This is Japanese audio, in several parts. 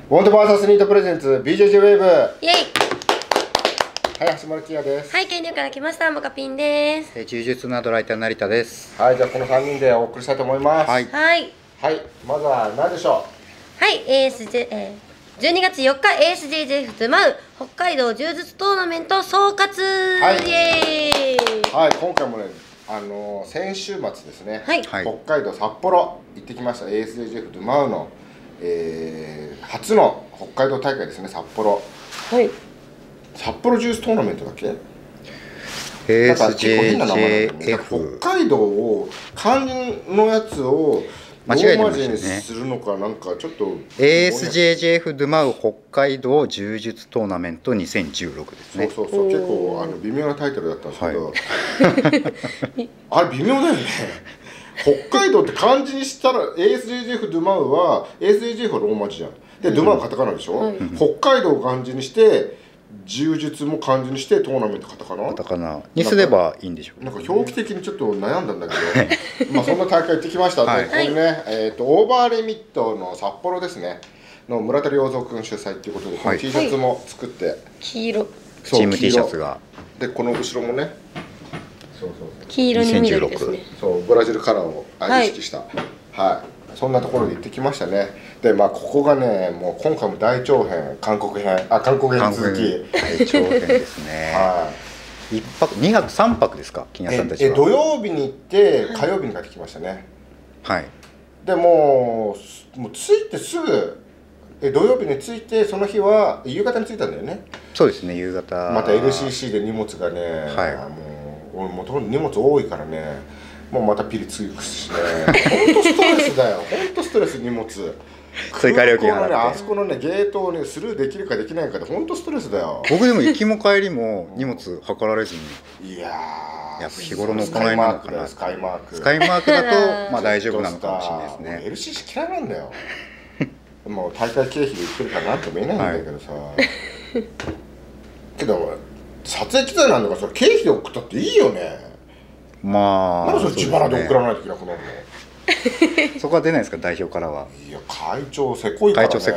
ウォントバーサスニートプレゼンツ BJJ ウェーブ。はイエイ。 い、橋村キヤです。 はい、県庁から来ましたモカピンです。 柔術のアドライター成田です。 はい、じゃあこの3人でお送りしたいと思います。 はいはい、 はい、まずは何でしょはい、12月4日 ASJJ フツマウ北海道柔術トーナメント総括、 はいイエーイ。 う。はい、今回もね、先週末ですね、 はい、 はい北海道札幌行ってきました。 ASJJ フマウの、初の北海道大会ですね。札幌はい、 札幌ジューストーナメントだっけ。なんか結構変な名前なんだよね。 ASJJF 北海道を漢字のやつを間違えてまローマ字したねにするのかなんかちょっと ASJJF ドゥマウ北海道柔術トーナメント2016ですね。 そうそうそう、結構微妙なタイトルだったんですけど、あれ微妙だよね。北海道って漢字にしたら ASJJF ドゥマウは ASJJF はローマ字じゃん。で、ドゥマウはカタカナでしょ、北海道を漢字にして柔術も漢字にしてトーナメントカタカナカタカナにすればいいんでしょう。 なんか表記的にちょっと悩んだんだけどまあそんな大会行ってきました。 はいでこれね、オーバーリミットの札幌ですねの村田良三君主催っていうことで、このはい T シャツも作って、 黄色、 そうチーム T シャ黄色ツがでこの後ろもね、そうそう黄色に緑ですね。 そうブラジルカラーをはい意識した、はいそんなところで行ってきましたね。でまあここがね、もう今回も大長編韓国編続き大長編ですね。 はい一泊2泊3泊ですか、金谷さんたちは。 土曜日に行って火曜日に帰ってきましたね。 はい。 でもう着いてすぐ土曜日に着いて、その日は夕方に着いたんだよね。 そうですね、夕方。 また LCC で荷物がね、 はいもう俺もともと荷物多いからね、もうまたピリつくしね、ほんとストレスだよ。ほんとストレス、荷物追加料金払って空港のね、あそこのねゲートをねスルーできるかできないかでほんとストレスだよ。 僕でも行きも帰りも荷物計られずに、 いやー、 やっぱ日頃の行いなのかな。 スカイマークスカイマークだとまあ大丈夫なのかもしれないですもうね。 LCC 嫌いなんだよ。もう大会経費で言ってるからなんとも言えないんだけどさ、けど撮影機材なんだからそれ経費で送ったっていいよね。 まあなんでそれ自腹で送らないといけなくなるの。 そこは出ないですか、代表からは。 いや会長せこいからね。 会長せ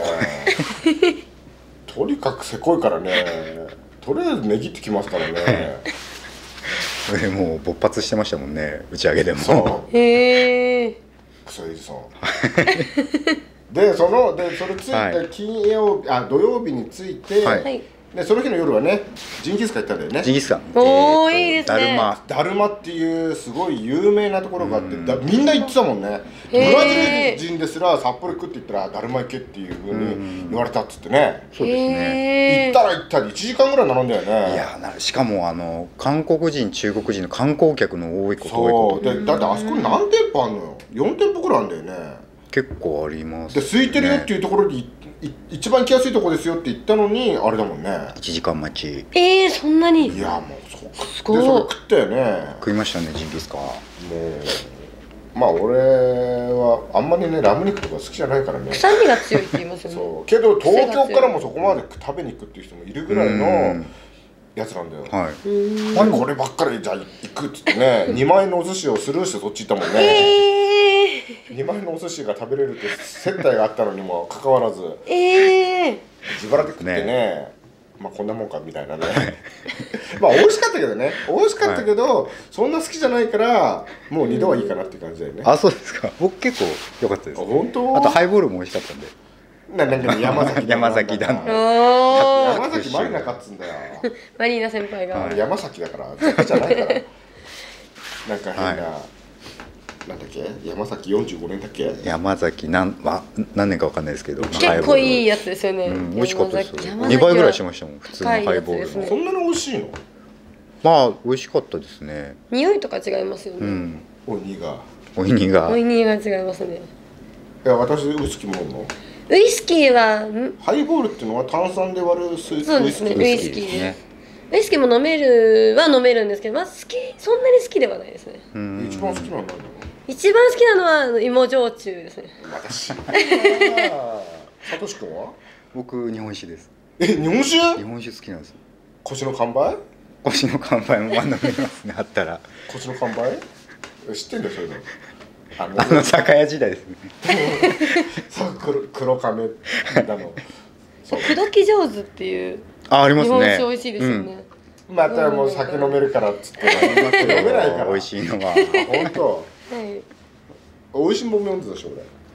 とにかくせこいからね。とりあえず値切ってきますからね。 それもう勃発してましたもんね、打ち上げでも。 そうへえ。 クソエジソンでそれ着いはて土曜日に着いて、 はいはい。 でその日の夜はねジンギスカン行ったんだよね。 ジンギスカン。 おーいいですねだるま。 ダルマっていうすごい有名なところがあって、みんな行ってたもんね。ブへーラジル人ですら札幌行くって言ったらダルマ行けっていうふうに言われたっつってね。 そうですね。 へー行ったら行ったり1時間ぐらい並んだよね。 いやしかも韓国人中国人の観光客の多いこと多いそうことでだってあそこに何店舗あんのよ。4店舗ぐらいあんだよね。 結構ありますで空いてるよっていうところに一番行きやすいところですよって言ったのにあれだもんね。 1時間待ち。 そんなに。 いやもうそっすごいでそれ食ったよね。 食いましたね、ジンギスカン。 もうまあ俺はあんまりねラム肉とか好きじゃないからね。 臭みが強いって言いますよね。 そうけど東京からもそこまで食べに行くっていう人もいるぐらいのやつなんだよ。 はい。 まあこればっかりじゃあ行くっつってね2万円のお寿司をスルーしてそっち行ったもんね。2万円のお寿司が食べれるって接待があったのにもかかわらず自腹で食ってね、まあこんなもんかみたいなね。まあ美味しかったけどね、美味しかったけど、そんな好きじゃないからもう2度はいいかなっていう感じだよね。 あ、そうですか。僕結構良かったです。 本当？ あとハイボールも美味しかったんで。 山崎山崎だおー。 山崎マリナかっつんだよ。 マリーナ先輩が。 はい山崎だから絶じゃないから。なんか変な、なんだっけ、山崎45年だっけ。 山崎何年かわかんないですけど、 結構いいやつですよね。 美味しかったですよ。 山崎 2倍ぐらいしましたもん、普通のハイボールの。 高いやつですねそんなに美味しいの？ まあ美味しかったですね。 匂いとか違いますよね。 うん。 おにが。 おいにがおいにが違いますね。 いや私ウイスキーも飲むの。 ウイスキーはハイボールっていうのは炭酸で割るスイそうですね。ウイスキーですね。 ウイスキーも飲めるんですけど、まあそんなに好きではないですね。 一番好きなのは何なの？ 一番好きなのは芋焼酎ですね。 私。サトシ君は？ 僕日本酒です。 日本酒？ 日本酒好きなんです。 腰の完売？ 腰の乾杯も飲みますね、あったら。 腰の完売？知ってんだよそういうの。 酒屋時代ですね。 そう黒亀だのそう口説き上手っていうありますね。 日本酒美味しいですよね。 またもう酒飲めるからっつって飲めないから。 美味しいのは。 本当。 はい。 美味しいもん飲んでたでしょ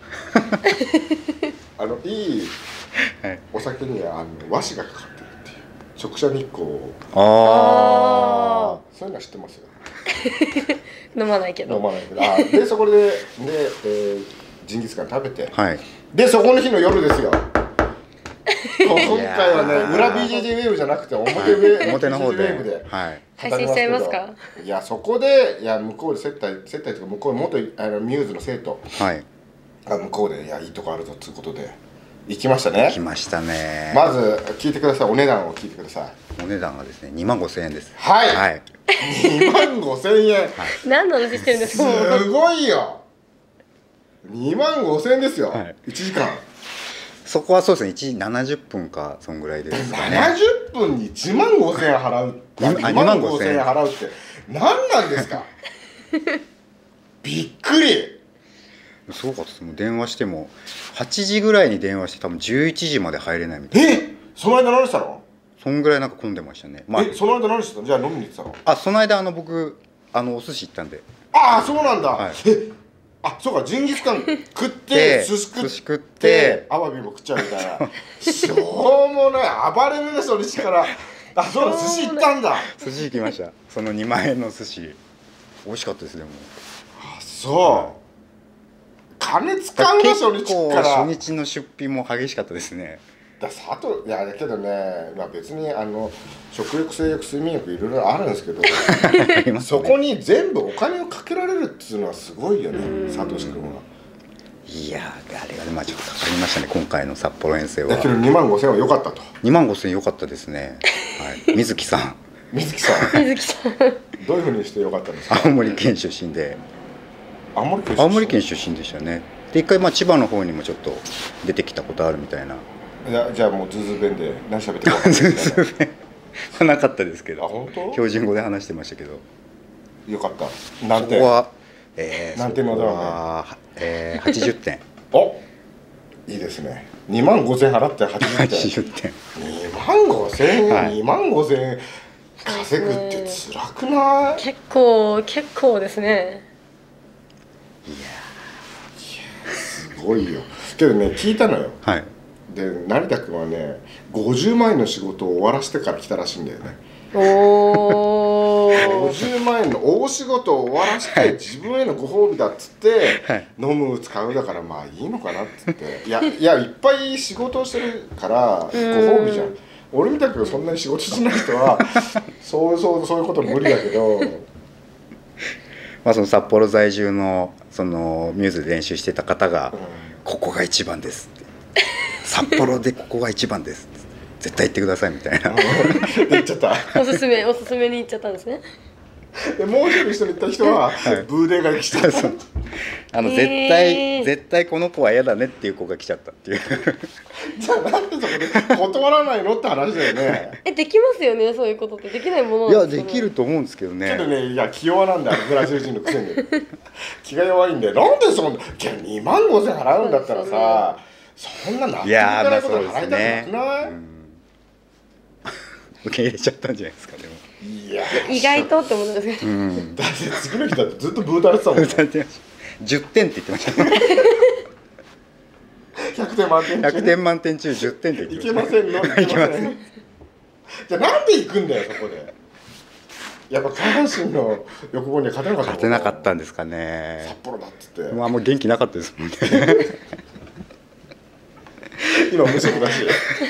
俺。いいお酒には和紙がかかってるっていう直射日光を。 あそういうのは知ってますよ。 飲まないけど。 飲まないけど。でそこでジンギスカン食べて。 あ。はい。 でそこの日の夜ですよ。今回はね裏 BJJ ウェーブじゃなくて表の方で。 BJJ ウェーブで。 はい。 配信しちゃいますか。 いやそこで向こうで接待というか向こう元ミューズの生徒はい。 が向こうでいいいとこあるぞということで行きましたね。 来ましたね。 まず聞いてください。お値段を聞いてください。 お値段がですね、25000円です。 はい。 はい。 25000円。 何の話してるんですすか。 ごいよ。25000円ですよ。 はい 1時間。 そこはそうですね、1時70分かそんぐらいですかね。 70分に1万5000円払う。2万5000円払うって何なんですか。びっくり。 すごかったです。もう電話しても8時ぐらいに電話して多分11時まで入れないみたいな。 その間何したの。 そんぐらいなんか混んでましたね。まあ、 その間何してたの。じゃあ飲みに行ってたの。 その間僕お寿司行ったんで。 そうなんだ。 はい。 そうか、ジンギスカン食って寿司食ってアワビも食っちゃうみたいな。しょうもない暴れるね、それからそうだ、寿司行ったんだ。 寿司行きました。その2万円の寿司美味しかったです。でもそう、金使うな、初日から。 初日の出費も激しかったですね。 だけどね、別に食欲性欲睡眠欲いろいろあるんですけどね、 そこに全部お金をかけられるっていうのはすごいよね、サトシ君は。 いやあれがね、ちょっとかかりましたね、今回の札幌遠征は。 だけど2万5000円は良かったと。 2万5000円良かったですね。はい。水木さんどういうふうにして良かったんですか。 青森県出身で。青森県出身でしたね。で一回千葉の方にもちょっと出てきたことあるみたいな。 じゃあもうズーズー弁で何喋ってるか分かんないですね。 なかったですけど。 本当？ 標準語で話してましたけど。 よかった。何点？ そこは何点のだろうね。80点。 いいですね。2万5000円払って80点。2万5000円、2万5000円稼ぐって辛くない？ 結構ですね。 いやすごいよ。けどね、聞いたのよ。 はい。 で成田君はね、50万円の仕事を終わらせてから来たらしいんだよね。50万円の大仕事を終わらせて自分へのご褒美だっつって、飲む使うだからまあいいのかなっつって、いやいっぱい仕事をしてるからご褒美じゃん。俺みたくそんなに仕事しない人はそういうこと無理だけどその札幌在住のそのミューズで練習してた方が、ここが一番ですって、札幌でここが一番ですって絶対行ってくださいみたいな言っちゃった。 おすすめに行っちゃったんですね。 でもう一人行った人はブーデーが来た。 絶対この子は嫌だねっていう子が来ちゃったっていう。 じゃあなんでそこで断らないのって話だよね。 できますよね、そういうことってできないものなんですかね。 いやできると思うんですけどね。 けどね、気弱なんだよ、ブラジル人のくせに。気が弱いんで、なんでそんな2万5000円払うんだったらさ、そんな納得いかないこと払いたくなくない？ 受け入れちゃったんじゃないですか。でもいや意外とって思うんですけど、 だって次の日だってずっとブータれてたもんね。 10点って言ってましたね。 100点満点中 100点満点中10点って言ってました。 いけませんの。いけません。じゃあなんで行くんだよ、そこで。やっぱ下半身の欲望には勝てなかった。 勝てなかったんですかね。 札幌だっつって。 もう元気なかったですもんね。 今無職だし。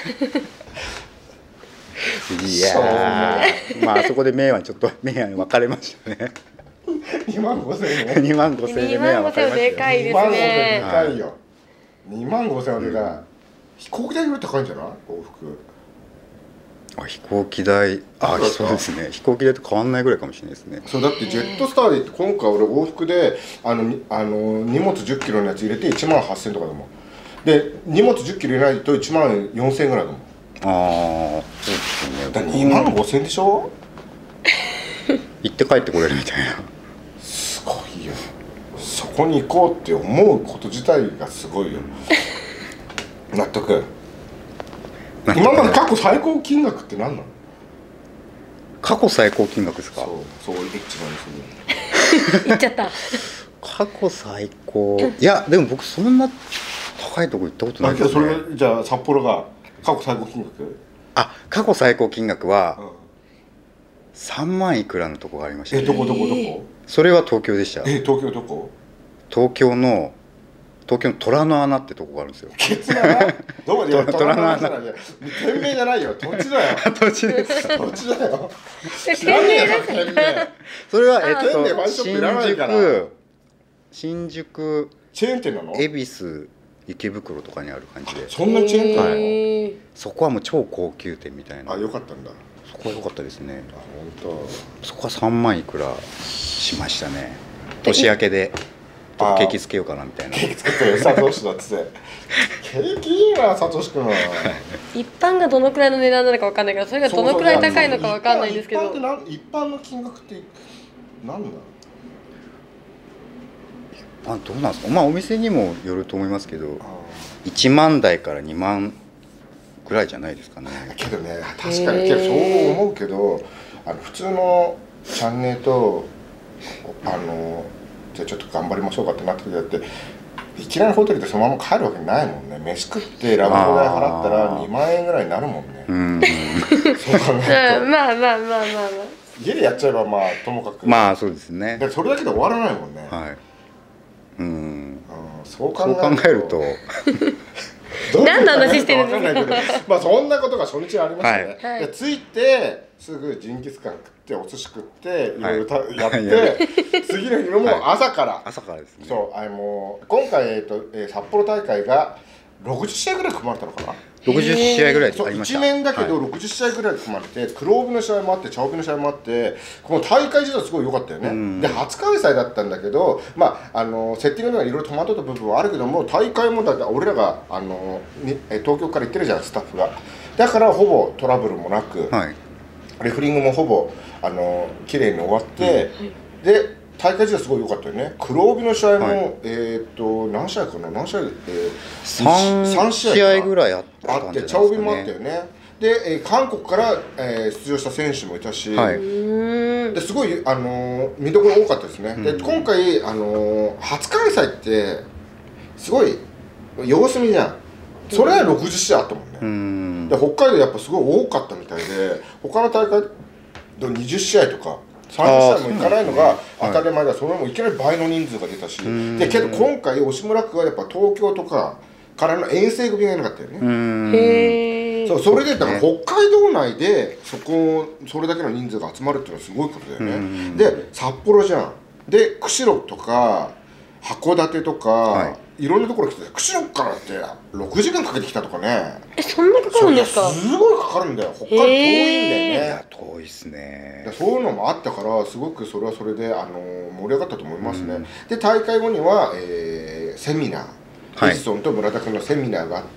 いやあそこで明暗分かれましたね。 2万5000円ね。 2万5000円で明暗分かれましたよ。 でかいですね。 2万5000円でかいよ。2万5000円はでかい。飛行機代より高いんじゃない？往復。 飛行機代、そうですね。飛行機代と変わんないぐらいかもしれないですね。 そうだってジェットスターで行って今回俺往復で荷物10キロのやつ入れて1万8000円とかだもん。で荷物10キロ入れないと1万4000円ぐらいだもん。 そうですよね。 だから2万5000円でしょ。 行って帰ってこれるみたいな。 すごいよ。そこに行こうって思うこと自体がすごいよ。納得。 今まで過去最高金額って何なの？ 過去最高金額ですか？ そうエッチなんですよ。 言っちゃった。 過去最高、いやでも僕そんな高いとこ行ったことないですね。 それじゃあ札幌が過去最高金額？ 過去最高金額はうん、 3万いくらのとこがありましたね。 どこ？ それは東京でした。 東京どこ？ 東京の虎の穴ってとこがあるんですよ。 ケツの穴？どこで？ 虎の穴じゃないよ。店名じゃないよ。土地だよ。 土地です土地だよ。知らねえよ店名。 それは店名ファンショップいらないから。 新宿チェーン店なの？ 恵比寿池袋とかにある感じで。 そんなチェーン店なの？ はい、そこはもう超高級店みたいな。 良かったんだ。 そこは良かったですね。 本当。 そこは3万いくらしましたね。年明けでケーキつけようかなみたいな。 ケーキ作ってるサトシだっつって。ケーキいいなサトシ君は。 一般がどのくらいの値段なのかわかんないから、それがどのくらい高いのかわかんないんですけど。 一般の金額って何だ？ どうなんですか。まあお店にもよると思いますけど、1万台から2万ぐらいじゃないですかね。 けどね、確かにそう思うけど、普通のチャンネルとじゃあちょっと頑張りましょうかってなった時だって、いきなりホテルでそのまま帰るわけないもんね。飯食ってラブホ代払ったら2万円ぐらいになるもんね。そう考えるとまあ家でやっちゃえばまあともかく、 まあそうですね。 それだけで終わらないもんね。 はい。 そう考えると何の話してるんですか？ まあそんなことが初日にありましたね。 はい、 着いてすぐジンギスカン食ってお寿司食っていろいろやって、次の日のもう朝からですね。 そうもう今回札幌大会が60試合ぐらい組まれたのかな。 60試合ぐらいありました。 1面だけど60試合ぐらい組まれて、黒帯の試合もあって茶帯の試合もあって、この大会自体すごい良かったよね。で初開催だったんだけど、まあセッティングではいろいろ戸惑った部分はあるけども、大会もだって俺らが東京から行ってるじゃんスタッフが。だからほぼトラブルもなく、レフリングもほぼ綺麗に終わって、で大会自体すごい良かったよね。黒帯の試合も、何試合かな、3試合ぐらいあって茶帯もあったよね。で、韓国から、出場した選手もいたし、ですごい見どころ多かったですね。で今回初開催ってすごい様子見じゃん。それは60試合あったもんね。で北海道やっぱすごい多かったみたいで、他の大会で20試合とか30試合もいかないのが当たり前だ。それもいきなり倍の人数が出たし、でけど今回押村区はやっぱ東京とかからの遠征組がいなかったよね。それでだから北海道内でそれだけの人数が集まるっていうのはすごいことだよね。で札幌じゃん。で釧路とか函館とか、いろんなところ来て、釧路からって6時間かけてきたとかね。 そんなかかるんですか？ すごいかかるんだよ。北海道遠いんだよね。 いや遠いっすね。 そういうのもあったからすごくそれはそれで盛り上がったと思いますね。で大会後には、セミナー、エジソンと村田君のセミナーがあって、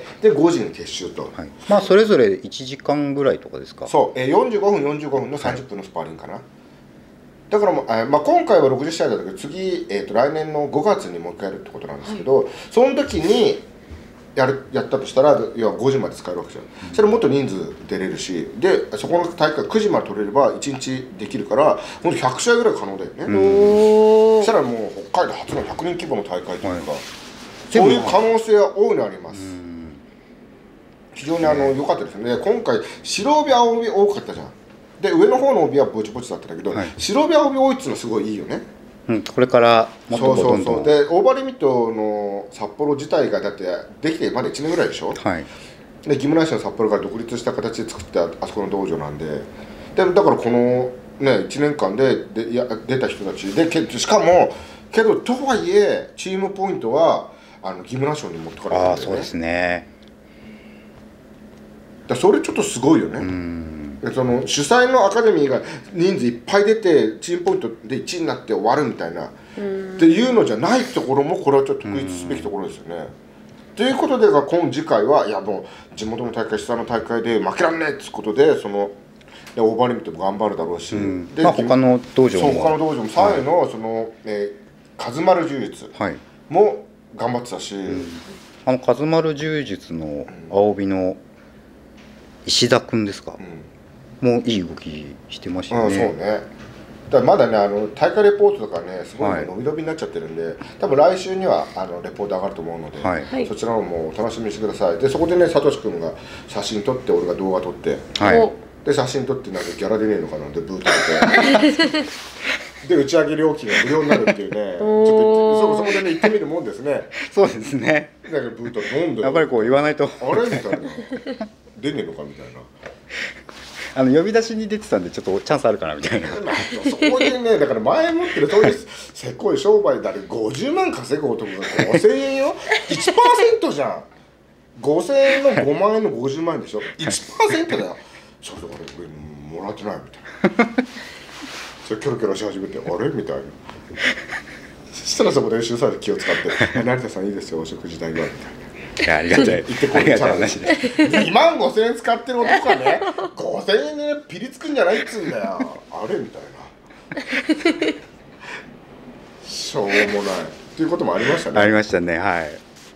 で5時に撤収と、 まあそれぞれ1時間ぐらいとかですか？ そう、45分の30分のスパーリングかな。だからまあ、今回は60試合だったけど次、来年の5月にもう一回やるってことなんですけど、その時にやったとしたら要は5時まで使えるわけじゃん。それもっと人数出れるし、でそこの大会9時まで取れれば1日できるから、ほんと100試合ぐらい可能だよね。そしたらもう北海道初の100人規模の大会というか、そういう可能性は大いにあります。非常に良かったですね。今回白帯青帯多かったじゃん。で上の方の帯はぼちぼちだったんだけど、白帯青帯多いっていうのはすごいいいよね。 これからもっとどんどん。 でオーバーリミットの札幌自体がだってできてまだ1年ぐらいでしょ。でギムナシアム札幌から独立した形で作ってあそこの道場なんで、だからこのね1年間で出た人たちで、しかもけどとはいえチームポイントはギムナシアムに持ってかれるんだよね。 そうですね。 それちょっとすごいよね。その主催のアカデミーが人数いっぱい出てチームポイントで1位になって終わるみたいなっていうのじゃないところもこれはちょっと特筆すべきところですよね。ということで次回はいやもう地元の大会下の大会で負けらんねえってことでオーバーリミットも頑張るだろうし、 で他の道場も 3位のカズマル柔術も頑張ってたし、 カズマル柔術の青帯の石田君ですか、もういい動きしてましたよね。 そうね。だからまだね大会レポートとかねすごい伸び伸びになっちゃってるんで、多分来週にはレポート上がると思うので、そちらのも楽しみにしてください。でそこでねさとし君が写真撮って俺が動画撮って、で写真撮ってなんかギャラ出ねえのかなでブートでで打ち上げ料金が無料になるっていうねちょっとそこでね行ってみるもんですね。 そうですね。 だからブート飲んでやっぱりこう言わないとあれみたいな出ねえのかみたいな。 呼び出しに出てたんでちょっとチャンスあるかなみたいな。 そこでねだから前もってるそういうせこい商売だれ50万稼ぐ男が5000円よ1% じゃん。5000円の5万円の50万円でしょ 1% だよ。それで俺もらってないみたいな。それキョロキョロし始めてあれみたいな。そしたらそこで主催で気を使って「成田さんいいですよお食事代は」みたいな。 いやありがたい。 言ってこいちゃう話で2万5000円使ってる男がね5000円で、ね、ピリつくんじゃないっつうんだよあれみたいなしょうもないっていうこともありましたね。 ありましたね。はい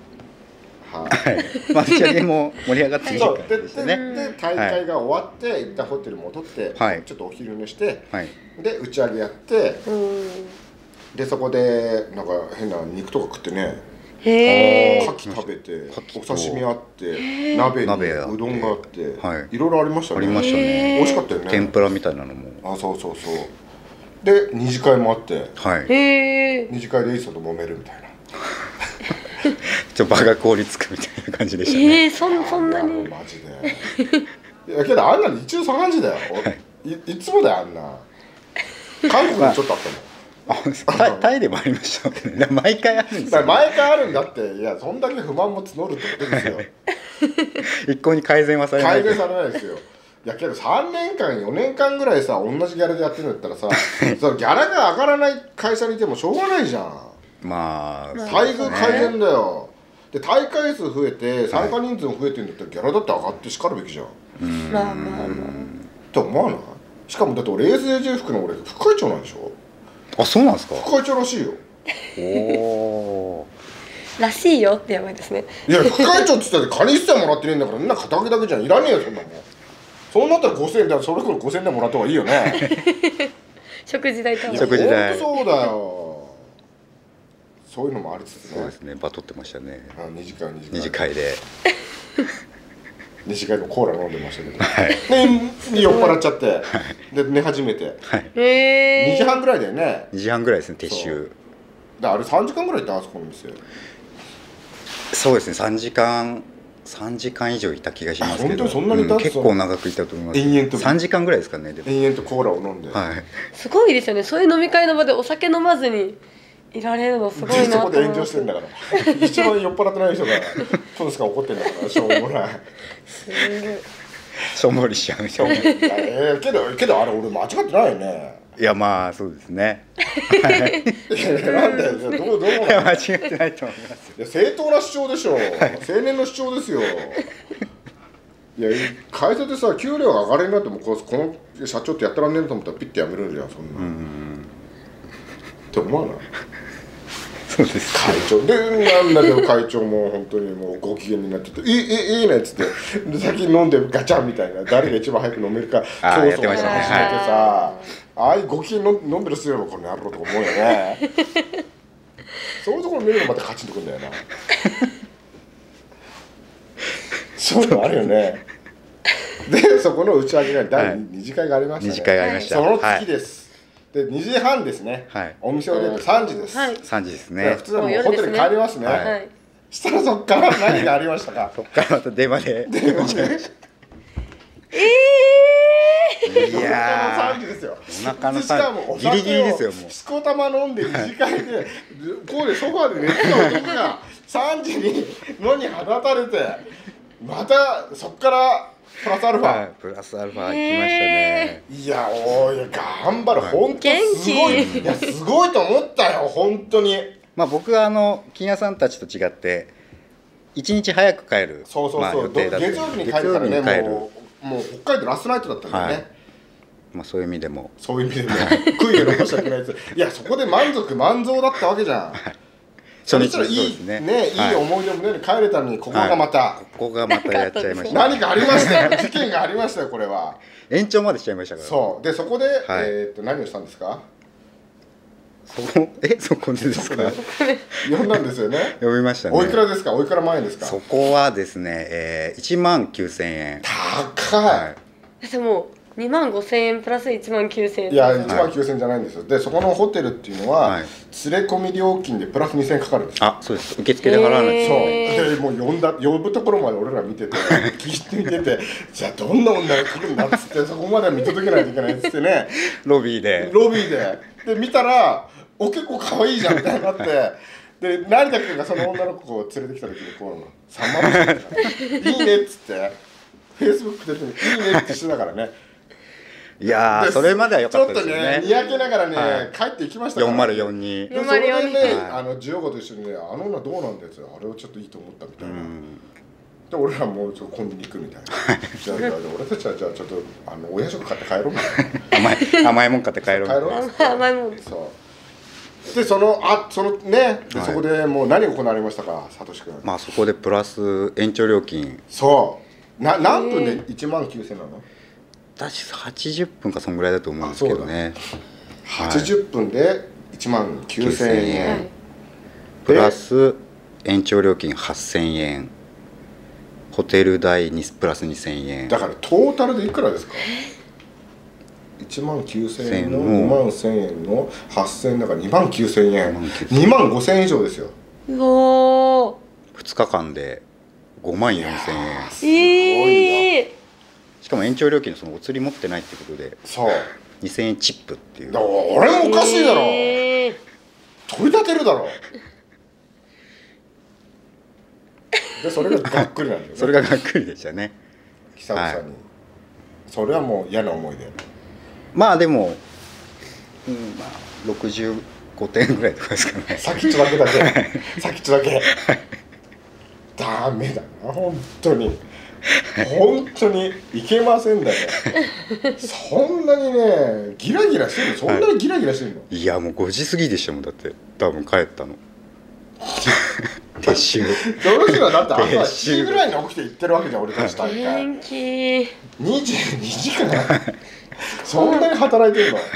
まあ打ち上げも盛り上がっていい感じでしたね。 で大会が終わって行ったホテル戻って、ちょっとお昼寝して、で打ち上げやって、でそこでなんか変な肉とか食ってね、牡蠣食べてお刺身あって鍋にうどんがあっていろいろありましたね。 ありましたね。 美味しかったよね。 天ぷらみたいなのも。 そうで二次会もあって二次会でいい人と揉めるみたいなちょっと場が凍りつくみたいな感じでしたね。 そんなにマジでいやけどあんなの一応3時だよ、いつもだよあんな。韓国にちょっとあったもん。 タイでもありましたね。毎回あるんですよ。 毎回あるんだって。いやそんだけ不満も募るってことですよ。 一向に改善はされない。 改善されないですよ。いやけど3年間4年間ぐらいさ同じギャラでやってるんだったらさそのギャラが上がらない会社にいてもしょうがないじゃん。 まあ待遇改善だよ。で大会数増えて参加人数も増えてるんだったらギャラだって上がってしかるべきじゃん。って思わない？しかもだって俺 ASJ 服の俺副会長なんでしょ。 あ、そうなんですか。 副会長らしいよ。 らしいよってやばいですね。 いや副会長って言ったらカニ一切もらってねえんだからみんな肩書きだけじゃんいらねえよそんなもん。そうなったら5000円だそれこそ5000円でもらった方がいいよね。 食事代と食事代。 そうだよ。そういうのもありつつね。 そうですね。バトってましたね。 二次会で。 二次会のコーラ飲んでましたけど。で酔っ払っちゃって、で寝始めて。2時半ぐらいだよね。 2時半ぐらいですね。撤収。 であれ3時間ぐらいってあそこの店。 そうですね。3時間以上いた気がしますけど。 本当にそんなにいた？ 結構長くいたと思います。 延々と 3時間ぐらいですかね。 延々とコーラを飲んで。 すごいですよね。そういう飲み会の場でお酒飲まずにいられるのすごいなと思って。 そこで炎上してんだから一番酔っ払ってない人がトンスが怒ってんだからしょうもない。 すごいしょんぼりしちゃうみたいな。 けどあれ俺間違ってないよね。 いやまあそうですね。 なんだよどう間違ってないと思います。 いや正当な主張でしょ。青年の主張ですよ。いや会社でさ給料が上がれんなってもこの社長ってやってらんねえと思ったらピッてやめるんじゃんそんな。って思わない？ そうです。 会長でなんだけど会長も本当にもうご機嫌になってていいねっつってで先に飲んでガチャンみたいな誰が一番早く飲めるか競争を始めてさああいうご機嫌飲んでる人よこの野郎とか思うよね。そういうところ見るのまたカチンとくんだよな。そういうのあるよね。でそこの打ち上げが第2次会がありましたね。 2次会がありました。 その次です。で2時半ですね。お店を出て3時です。 3時ですね。 普通はもうホテル帰りますね。したらそっから何がありましたか。 そっからまた電話で。いや 3時ですよ。 お腹の3時ギリギリですよもう。 しこたま飲んで2次会でこうでソファーで寝てた男が3時に野に放たれてまたそっからプラスアルファ。 プラスアルファ来ましたね。 いやおい頑張る本当すごい。いやすごいと思ったよ本当に。 まあ僕は金谷さんたちと違って1日早く帰るそう予定だった。月曜日に帰るからねもう北海道ラストナイトだったんだよね。 まあそういう意味でも悔いが残したくないやつ。いやそこで満足満足だったわけじゃん。 そしたらいそうでいすねね、いい思い出もね帰れたのに、ここがまたここがまたやっちゃいました。 何かありましたよ、事件がありましたよ、これは。 延長までしちゃいましたから。 そうで、そこではい何をしたんですか？ そこでですか。 呼んだんですよね。 呼びましたね。 おいくらですか？おいくら万円ですか？ そこはですね、1万9000円。 高い。 はでも2万5千円プラス1万9千円。 いや、1万9000円じゃないんですよ。で、そこのホテルっていうのは、 はい連れ込み料金でプラス2000円かかるんですよ。 あ、そうです。受付で払わないと。 そうでもう呼ぶところまで俺ら見てて聞いてみてて、じゃあどんな女が来るんだっつって、そこまでは見届けないといけないっつってね、 ロビーで。 ロビーで見たら結構可愛いじゃんみたいになって、で成田君がその女の子を連れてきた時にこう3万円いいねっつってフェイスブックでいいねってしてたからね。 いやー、 でそれまでは良かったですよちょっとね、 ね。 にやけながらね、 はい帰っていきましたから、ね、 404に。 でそれでね、 404 ジオゴと一緒にね、あの女どうなんだよ、あれをちょっといいと思ったみたいな。 うんで俺らもうちょっとコンビニ行くみたいな。じゃあ俺たちはじゃあちょっとお夜食買って帰ろうみたいな。 甘いもん買って帰ろう。 帰ろう。 甘いもん。 そう。でそのね、でそこでもう何が行われましたか、さとし君。 まあそこでプラス延長料金。 そう何分で1万9000なの？ 私80分かそんぐらいだと思うんですけどね。はい 80分で1万9000円、 はいプラス延長料金8000円。ホテル代にプラス2000円。 だからトータルでいくらですか？1万9000円の2万1000円の8000円だから2万9000円、2万5000円以上ですよ。 うお 2日間で5万4000円。 すごいな。 しかも延長料金のそのお釣り持ってないってことでそう 2000円チップっていう。 だから俺もおかしいだろ、取り立てるだろ。でそれががっくりなんだよね。 それががっくりでしたね。 久々に、はい、それはもう嫌な思い出。 まあでも、まあ65点ぐらいとかですかね。 先っちょだけ先っちょだけダメだな、本当にいけませんだよ。そんなにねギラギラしてるの？そんなにギラギラしてるの？ いやもう5時過ぎでしたもん。だって多分帰ったの撤収。 その日はだって朝7時ぐらいに起きて行ってるわけじゃん、俺たち大会元気。 22時間そんなに働いてるの？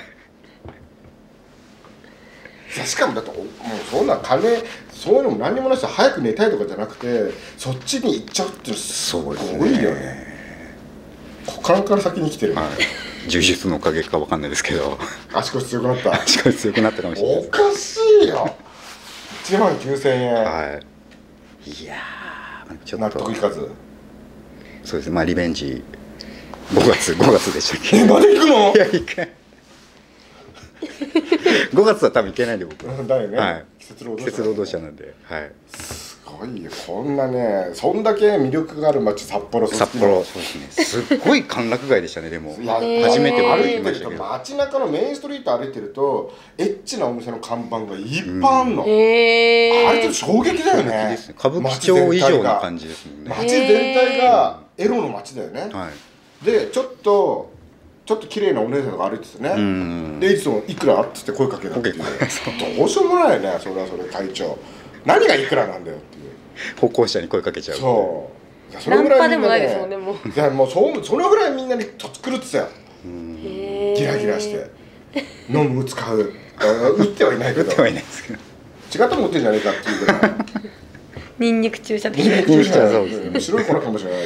しかもだってもうそんなそういうのも何にもないし、早く寝たいとかじゃなくてそっちに行っちゃうってすごいよね。股間から先に来てる、 はい、柔術のおかげかわかんないですけど足腰強くなった。 足腰強くなったかもしれない。 おかしいよ。1万9000円、 はい、いやーちょっと納得いかず。 そうですね、まあリベンジ5月でしたっけ。 まだ行くの？ いや行かない5月は多分行けないんで僕だよね、 はい、 季節労働者なんで、はい、 すごいよ。こんなね、そんだけ魅力がある街札幌。 そうですね。すっごい歓楽街でしたね。でもいや初めて僕歩いてると行きましたけど、 街中のメインストリート歩いてるとエッチなお店の看板がいっぱいあんの、あれちょっと衝撃だよね。 歌舞伎町以上な感じですもんね。 街全体がエロの街だよね、 はい、 でちょっと綺麗なお姉さんが歩いててね、でいつもいくらっつって声かけたっていう、どうしようもないよね。それはそれ会長何がいくらなんだよっていう、 歩行者に声かけちゃう。 そうナンパでもないですもんね。もういやもうそのぐらいみんなに狂ってたよ。ギラギラして飲む使う打ってはいないけど、 打ってはいないですけど、 違ったもん打ってんじゃねえかっていうぐらいニンニク注射的ニンニク注射そうですね。 白い粉かもしれないよ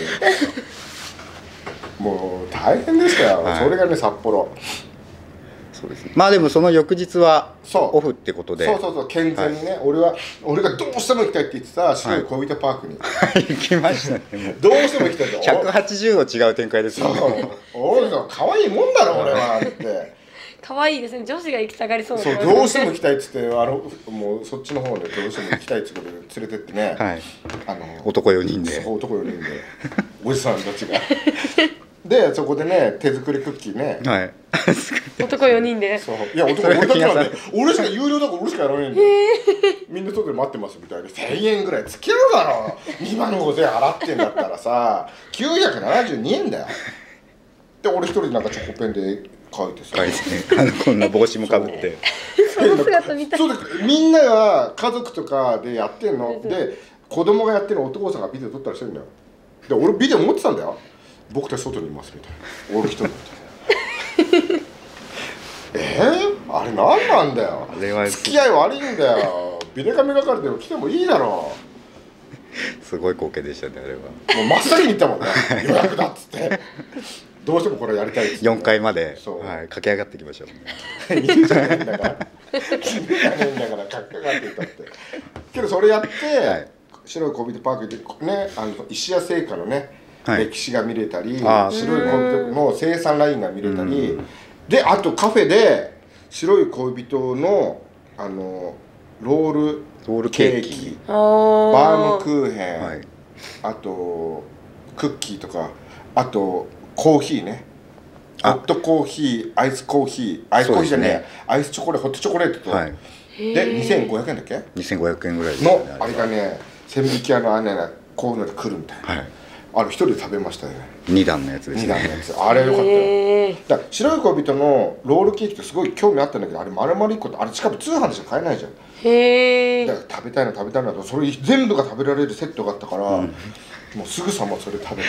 もう大変でしたよ、はい、それがね札幌。 そうですね。まあでもその翌日はオフってことで、 そう健全にね、はい、俺がどうしても行きたいって言ってた白い恋人パークに、 はい、行きましたね。 どうしても行きたいって 180度違う展開ですよね。 俺さ可愛いもんだろ俺はって可愛いですね。女子が行きたがりそうな。 そうどうしても行きたいっつってもうそっちの方でどうしても行きたいっつってことで連れてってね、 はい、男4人で、 そう男4人でおじさんたちがでそこでね手作りクッキーね、 はい、 男4人で、 そういや男俺だけなんで俺しか有料だから俺しかやらないんだよ、みんな外で待ってますみたいで1000円ぐらい付き合うだろ2万5000円払ってんだったらさ972円だよ。で俺一人でなんかチョコペンで書いてさ、 書いてこんな帽子もかぶってその姿見たい。 そうでみんなが家族とかでやってんので、子供がやってるのお父さんがビデオ撮ったりしてるんだよ。で俺ビデオ持ってたんだよ。僕たち外にいますみたいな、俺一人みたいなあれ何なんだよ、 あれは付き合い悪いんだよ、ビデカメ係でも来てもいいだろすごい光景でしたねあれは。 もう真っ先に言ったもんね予約だっつってどうしてもこれやりたいっつって、 4階まで、 そう、 はい、駆け上がっていきましょう。 犬じゃねえんだから犬じゃねえんだからかっかがっていったってけどそれやって、はい、白い恋人パークでね、石屋製菓のね、はい、歴史が見れたり、白い恋人の生産ラインが見れたり、であとカフェで白い恋人のロールケーキ、バームクーヘン、はい、あとクッキーとか、あとコーヒーね、ホットコーヒー、アイスコーヒー、アイスコーヒーじゃねえ、アイスチョコレート、ホットチョコレートと、はい、で2500円だっけ、 2500円ぐらいですね、 のあれがね、千匹屋の姉がこういうので来るみたいな、はい、あれ一人で食べましたよね。 2段のやつですね。 2段のやつ、あれよかったよ。だから白い恋人のロールケーキってすごい興味あったんだけど、あれ丸々1個って、あれしかも通販でしか買えないじゃん。へえ。だから食べたいのとそれ全部が食べられるセットがあったから、もうすぐさまそれ食べて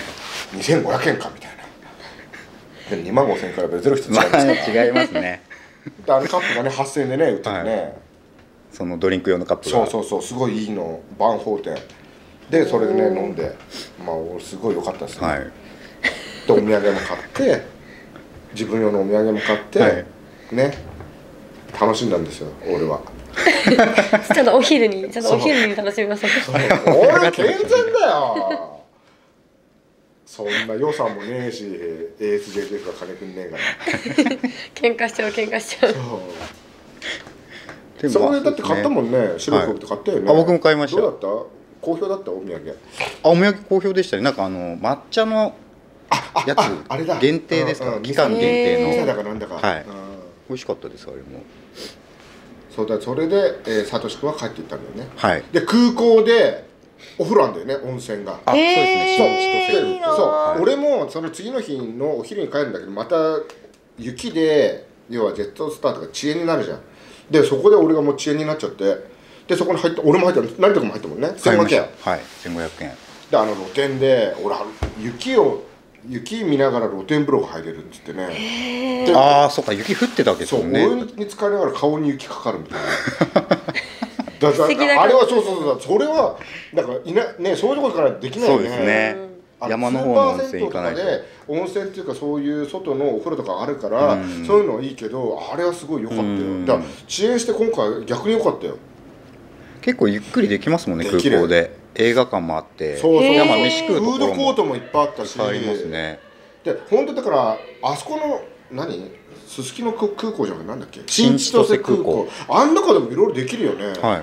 2500円かみたいな。で2万5000円からゼロ一つ違いますから。 違いますね。 であのカップがね8000円でね売っててね、はい、 そのドリンク用のカップがそうすごいいいの、バンホーテンでそれでね飲んで、まあすごい良かったですね、はい、でお土産も買って自分用のお土産も買って、はい、ね楽しんだんですよ俺はちゃんとお昼に楽しみます。 俺健全だよそんな予算もねえし ASJF が金くんねえから喧嘩しちゃうそれだって買ったもんね、白い服って買ったよね、 あ僕も買いました。 どうだった？好評だったお土産。 お土産好評でしたね。なんか抹茶のやつあれだ限定ですか、期間限定の。 ミサだかなんだか。 はい。美味しかったですあれも。 そうだ、それでサトシ君は帰っていったんだよね。 はい。 で空港でお風呂あんだよね、温泉が。 そうですね。 そう、俺もその次の日のお昼に帰るんだけど、また雪で要はジェットスターとか遅延になるじゃん。でそこで俺がもう遅延になっちゃって、でそこに入った、俺も入った、成田君も入ったもんね、1500円。 はい、1500円。 で露天で俺雪見ながら露天風呂が入れるっつってね。 ああ、そうか、雪降ってたわけですもんね。 そう、お湯に浸かりながら顔に雪かかるみたいなあれはそうそれはだからね、そういうところからできないよね。 そうですね。山の方の温泉行かないと。 温泉っていうかそういう外のお風呂とかあるから、そういうのはいいけど、あれはすごい良かったよ。だから遅延して今回逆に良かったよ。 結構ゆっくりできますもんね、空港で。映画館もあって、 そう飯食うところもフードコートもいっぱいあったし、 ありますね。 で本当だからあそこのすすきの空港じゃなくてなんだっけ、新千歳空港、あん中でもいろいろできるよね。はい、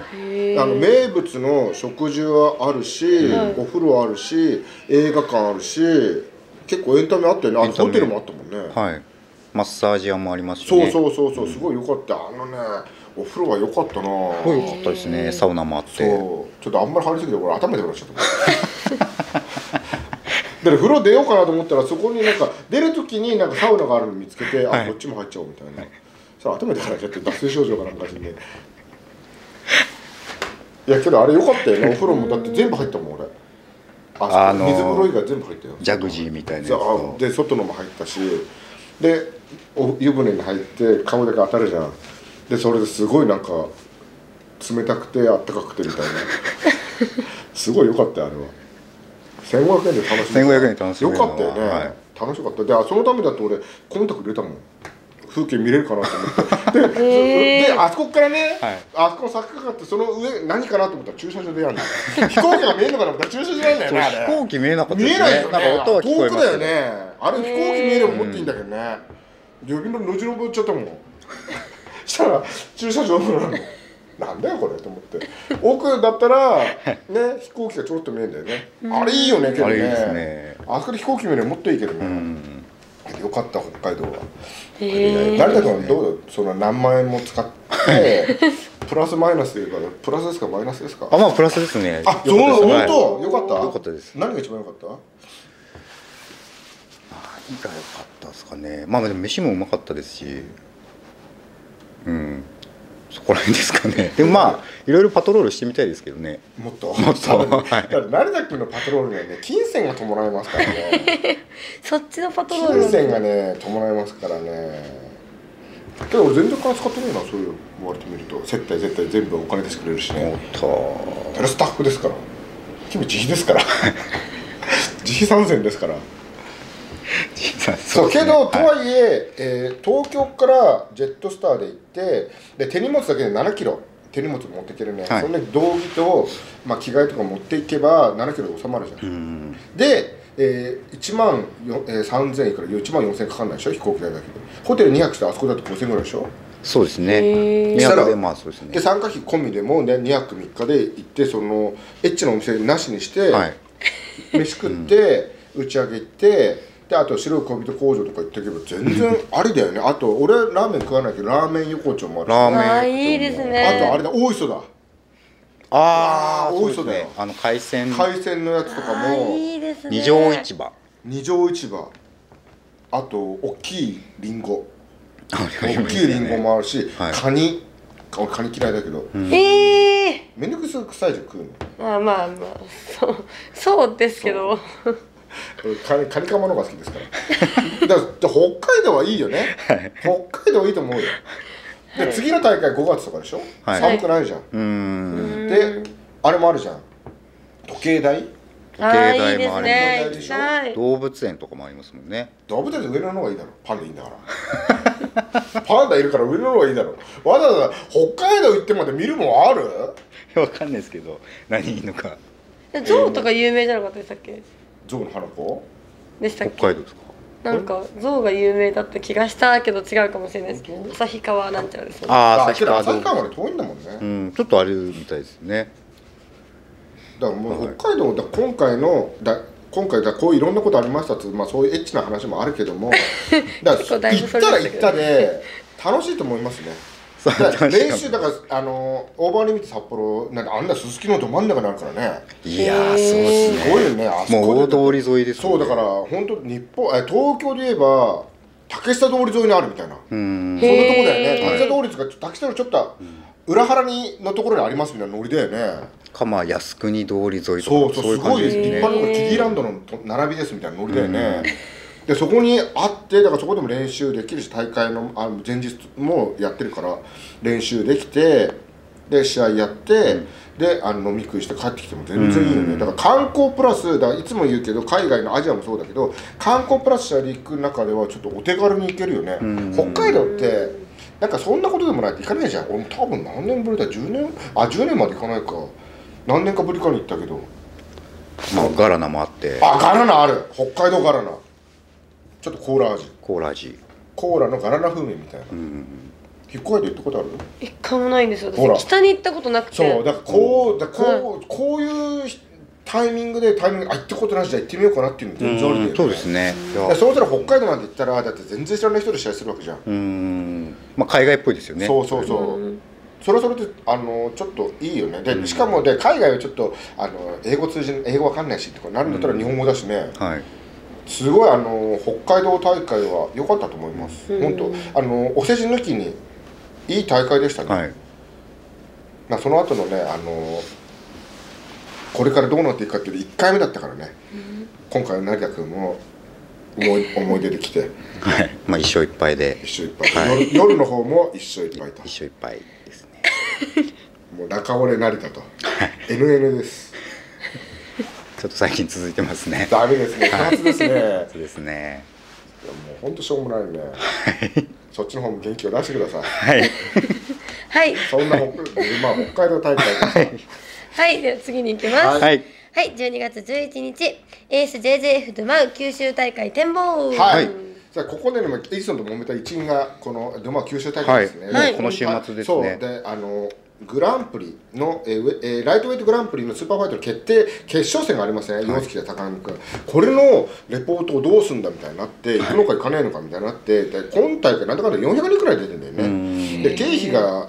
名物の食事はあるし、お風呂あるし、映画館あるし、結構エンタメあったよね。ホテルもあったもんね。 はい、マッサージ屋もありますしね。 そうすごい良かった。お風呂は良かったな。 すごい良かったですね。サウナもあって。 そう、ちょっとあんまり入りすぎて俺頭痛くなっちゃったで風呂出ようかなと思ったら、そこに出る時にサウナがあるの見つけて、はい、こっちも入っちゃおうみたいな、さあ頭痛くなっちゃって脱水症状かなんかしてね。いやけどあれ良かったよね。お風呂もだって全部入ったもん俺。水風呂以外全部入ったよ。 ジャグジーみたいなやつで外のも入ったし、で湯船に入って顔だけ当たるじゃん。でそれですごい冷たくてあったかくてみたいなすごい良かったよあれは。1500円で楽しめた。 1500円で楽しめた。 よかったよね、はい、楽しかった。でそのためだと俺コンタクト入れたもん、風景見れるかなと思ってであそこからね、はい、あそこの坂かかってその上何かなと思ったら駐車場でやるの飛行機が見えるのかなと思ったら駐車場なんだよね。あれ飛行機見えなかったですね。 見えないよね。 音は聞こえます。 遠くだよね。あれ飛行機見えればもっといいんだけどね。自分の路地登っちゃったもんしたら駐車場なの。なんだよこれと思って、奥だったらね飛行機がちょろっと見えるんだよね。あれいいよねけどね。あれいいですね。あそこで飛行機見ればもっといいけどね。よかった北海道は。成田君はどうその何万円も使ってプラスマイナスでいうからプラスですかマイナスですか？ まあプラスですね。 そう本当よかった。 よかったです。 何が一番よかった？ 良かったですかね。まあでも飯もうまかったですし、そこら辺ですかね。でもまあいろいろパトロールしてみたいですけどね。 もっともっとだから成田君のパトロールにはね金銭が伴いますからねそっちのパトロール金銭がね伴いますからね。けど俺全然金使ってねえな、そういう言われてみると。接待絶対全部お金出してくれるしね。それスタッフですから、君自費ですから自費参戦ですからそうけど、とはいえ東京からジェットスターで行ってで手荷物だけで7キロ手荷物持っていけるね、そんなに道着と、まあ、着替えとか持っていけば7キロで収まるじゃん。で1万3000いくら1万4000かかんないでしょ、飛行機代だけど。ホテル2泊してあそこだと5000ぐらいでしょ。 そうですね。2泊でまあそうですね。 で参加費込みでも、ね、2泊3日で行って、そのエッチなお店なしにして、飯食って打ち上げ行って、であと白い恋人工場とか行っておけば全然ありだよね。あと俺ラーメン食わないけどラーメン横丁もあるし、 ラーメンいいですね。 あとあれだ、大磯だ。大磯だよ。 海鮮のやつとかもいいですね。 二条市場、 あと大きいリンゴもあるし、カニ嫌いだけど、めんどくさいじゃん食うの。 まあそうですけどカニカマのが好きですからだから北海道はいいよね北海道はいいと思うよ。で次の大会5月とかでしょ、寒くないじゃん。であれもあるじゃん、時計台もあるし、 動物園とかもありますもんね。 動物園で上野の方がいいだろ、パンダいいんだからパンダいるから上野の方がいいだろ。わざわざ北海道行ってまで見るもんある？ わかんないですけど何いいのか。 ゾウとか有名じゃなかったでしたっけ？ ゾウの花子でしたっけ？ 北海道ですか？ なんかゾウが有名だった気がしたけど違うかもしれないですけど、旭川なんちゃらですよね。 旭川まで遠いんだもんね。 ちょっとあるみたいですね。 だからもう北海道だ、今回こういろんなことありましたって、まあそういうエッチな話もあるけどもだから行ったら行ったで楽しいと思いますね。練習だからオーバーリミット札幌なんてあんなすすきのど真ん中にあるからね。 いやーすごいよね。あそこもう大通り沿いです。 そうだから本当東京で言えば竹下通り沿いにあるみたいな、そんなとこだよね。竹下通りとか竹下のちょっと裏腹のところにありますみたいなノリだよね。 蒲靖国通り沿いとかそういう感じですね。立派なキディランドの並びですみたいなノリだよね。でそこにあって、だからそこでも練習できるし、大会の前日もやってるから練習できて、で試合やって、で飲み食いして帰ってきても全然いいよね。だから観光プラスだからいつも言うけど、海外のアジアもそうだけど、観光プラス試合で行く中ではちょっとお手軽に行けるよね。北海道ってなんかそんなことでもないと行かないじゃん。俺も多分何年ぶりだ、10年まで行かないか、何年かぶりかに行ったけど、 まあガラナもあって、 ガラナある。北海道ガラナ、ちょっとコーラ味、 コーラのガラナ風味みたいな。北海道行ったことある？ 一回もないんですよ。私北に行ったことなくて。 そうだからこういうタイミングで行ったことないし、じゃあ行ってみようかなっていうの全然ありだよね。そうですね。そうしたら北海道なんて行ったらだって全然知らない人で試合するわけじゃん。 まあ海外っぽいですよね。 そうそれはそれでちょっといいよね。でしかも海外はちょっと英語わかんないしとかなるんだったら日本語だしね。すごい北海道大会は良かったと思います。本当お世辞抜きにいい大会でしたね。その後のねこれからどうなっていくかっていう1回目だったからね。今回の成田君も思い出できて、 まあ1勝1敗で、 夜の方も1勝1敗と、 1勝1敗ですね。 もう中折れ成田と NN です。 ちょっと最近続いてますね。 ダメですね。初ですね。 そうですね。 もう本当しょうもないね。そっちの方も元気を出してください。 はい。 そんな北海道大会です。 はい、では次に行きます。はい、12月11日、エース JJF ドゥマウ九州大会展望。 はい。じゃあここでね、エジソンと揉めた一因がこのドゥマウ九州大会ですね。 はい。この週末ですね。 そうでグランプリのライトウェイトグランプリのスーパーファイトの決勝戦がありますね。岩槻で高波君。これのレポートをどうすんだみたいになって、行くのか行かないのかみたいになって、で今大会なんだかんだ400人くらい出てるんだよね。で経費が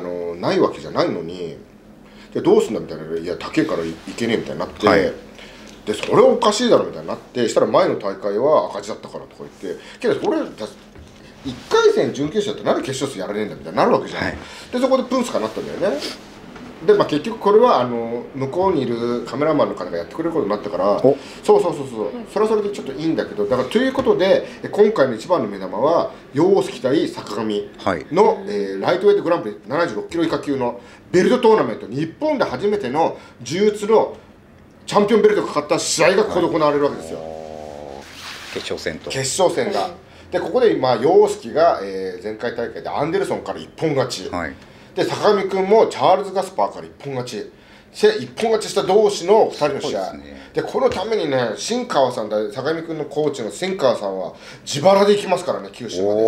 ないわけじゃないのに。でどうすんだみたいな、いや高えから行けねえみたいになって、 でそれおかしいだろみたいになって、したら前の大会は赤字だったからとか言って、けど俺1回戦準決勝ってなんで決勝戦やらねえんだみたいになるわけじゃん、はい、でそこでプンスカになったんだよね。で結局これは向こうにいるカメラマンの方がやってくれることになったから、それはそれでちょっといいんだけど、だからということで今回の一番の目玉は陽介対坂上の、ライトウェイトグランプリ76キロ以下級のベルトトーナメント、日本で初めての柔術のチャンピオンベルトがかかった試合がここで行われるわけですよ。 決勝戦が、でここで陽介が、前回大会でアンデルソンから一本勝ち、で坂上君もチャールズ・ガスパーから一本勝ちした同士の2人の試合 でこのためにね、新川さんだ、坂上君のコーチの新川さんは自腹で行きますからね、九州まで。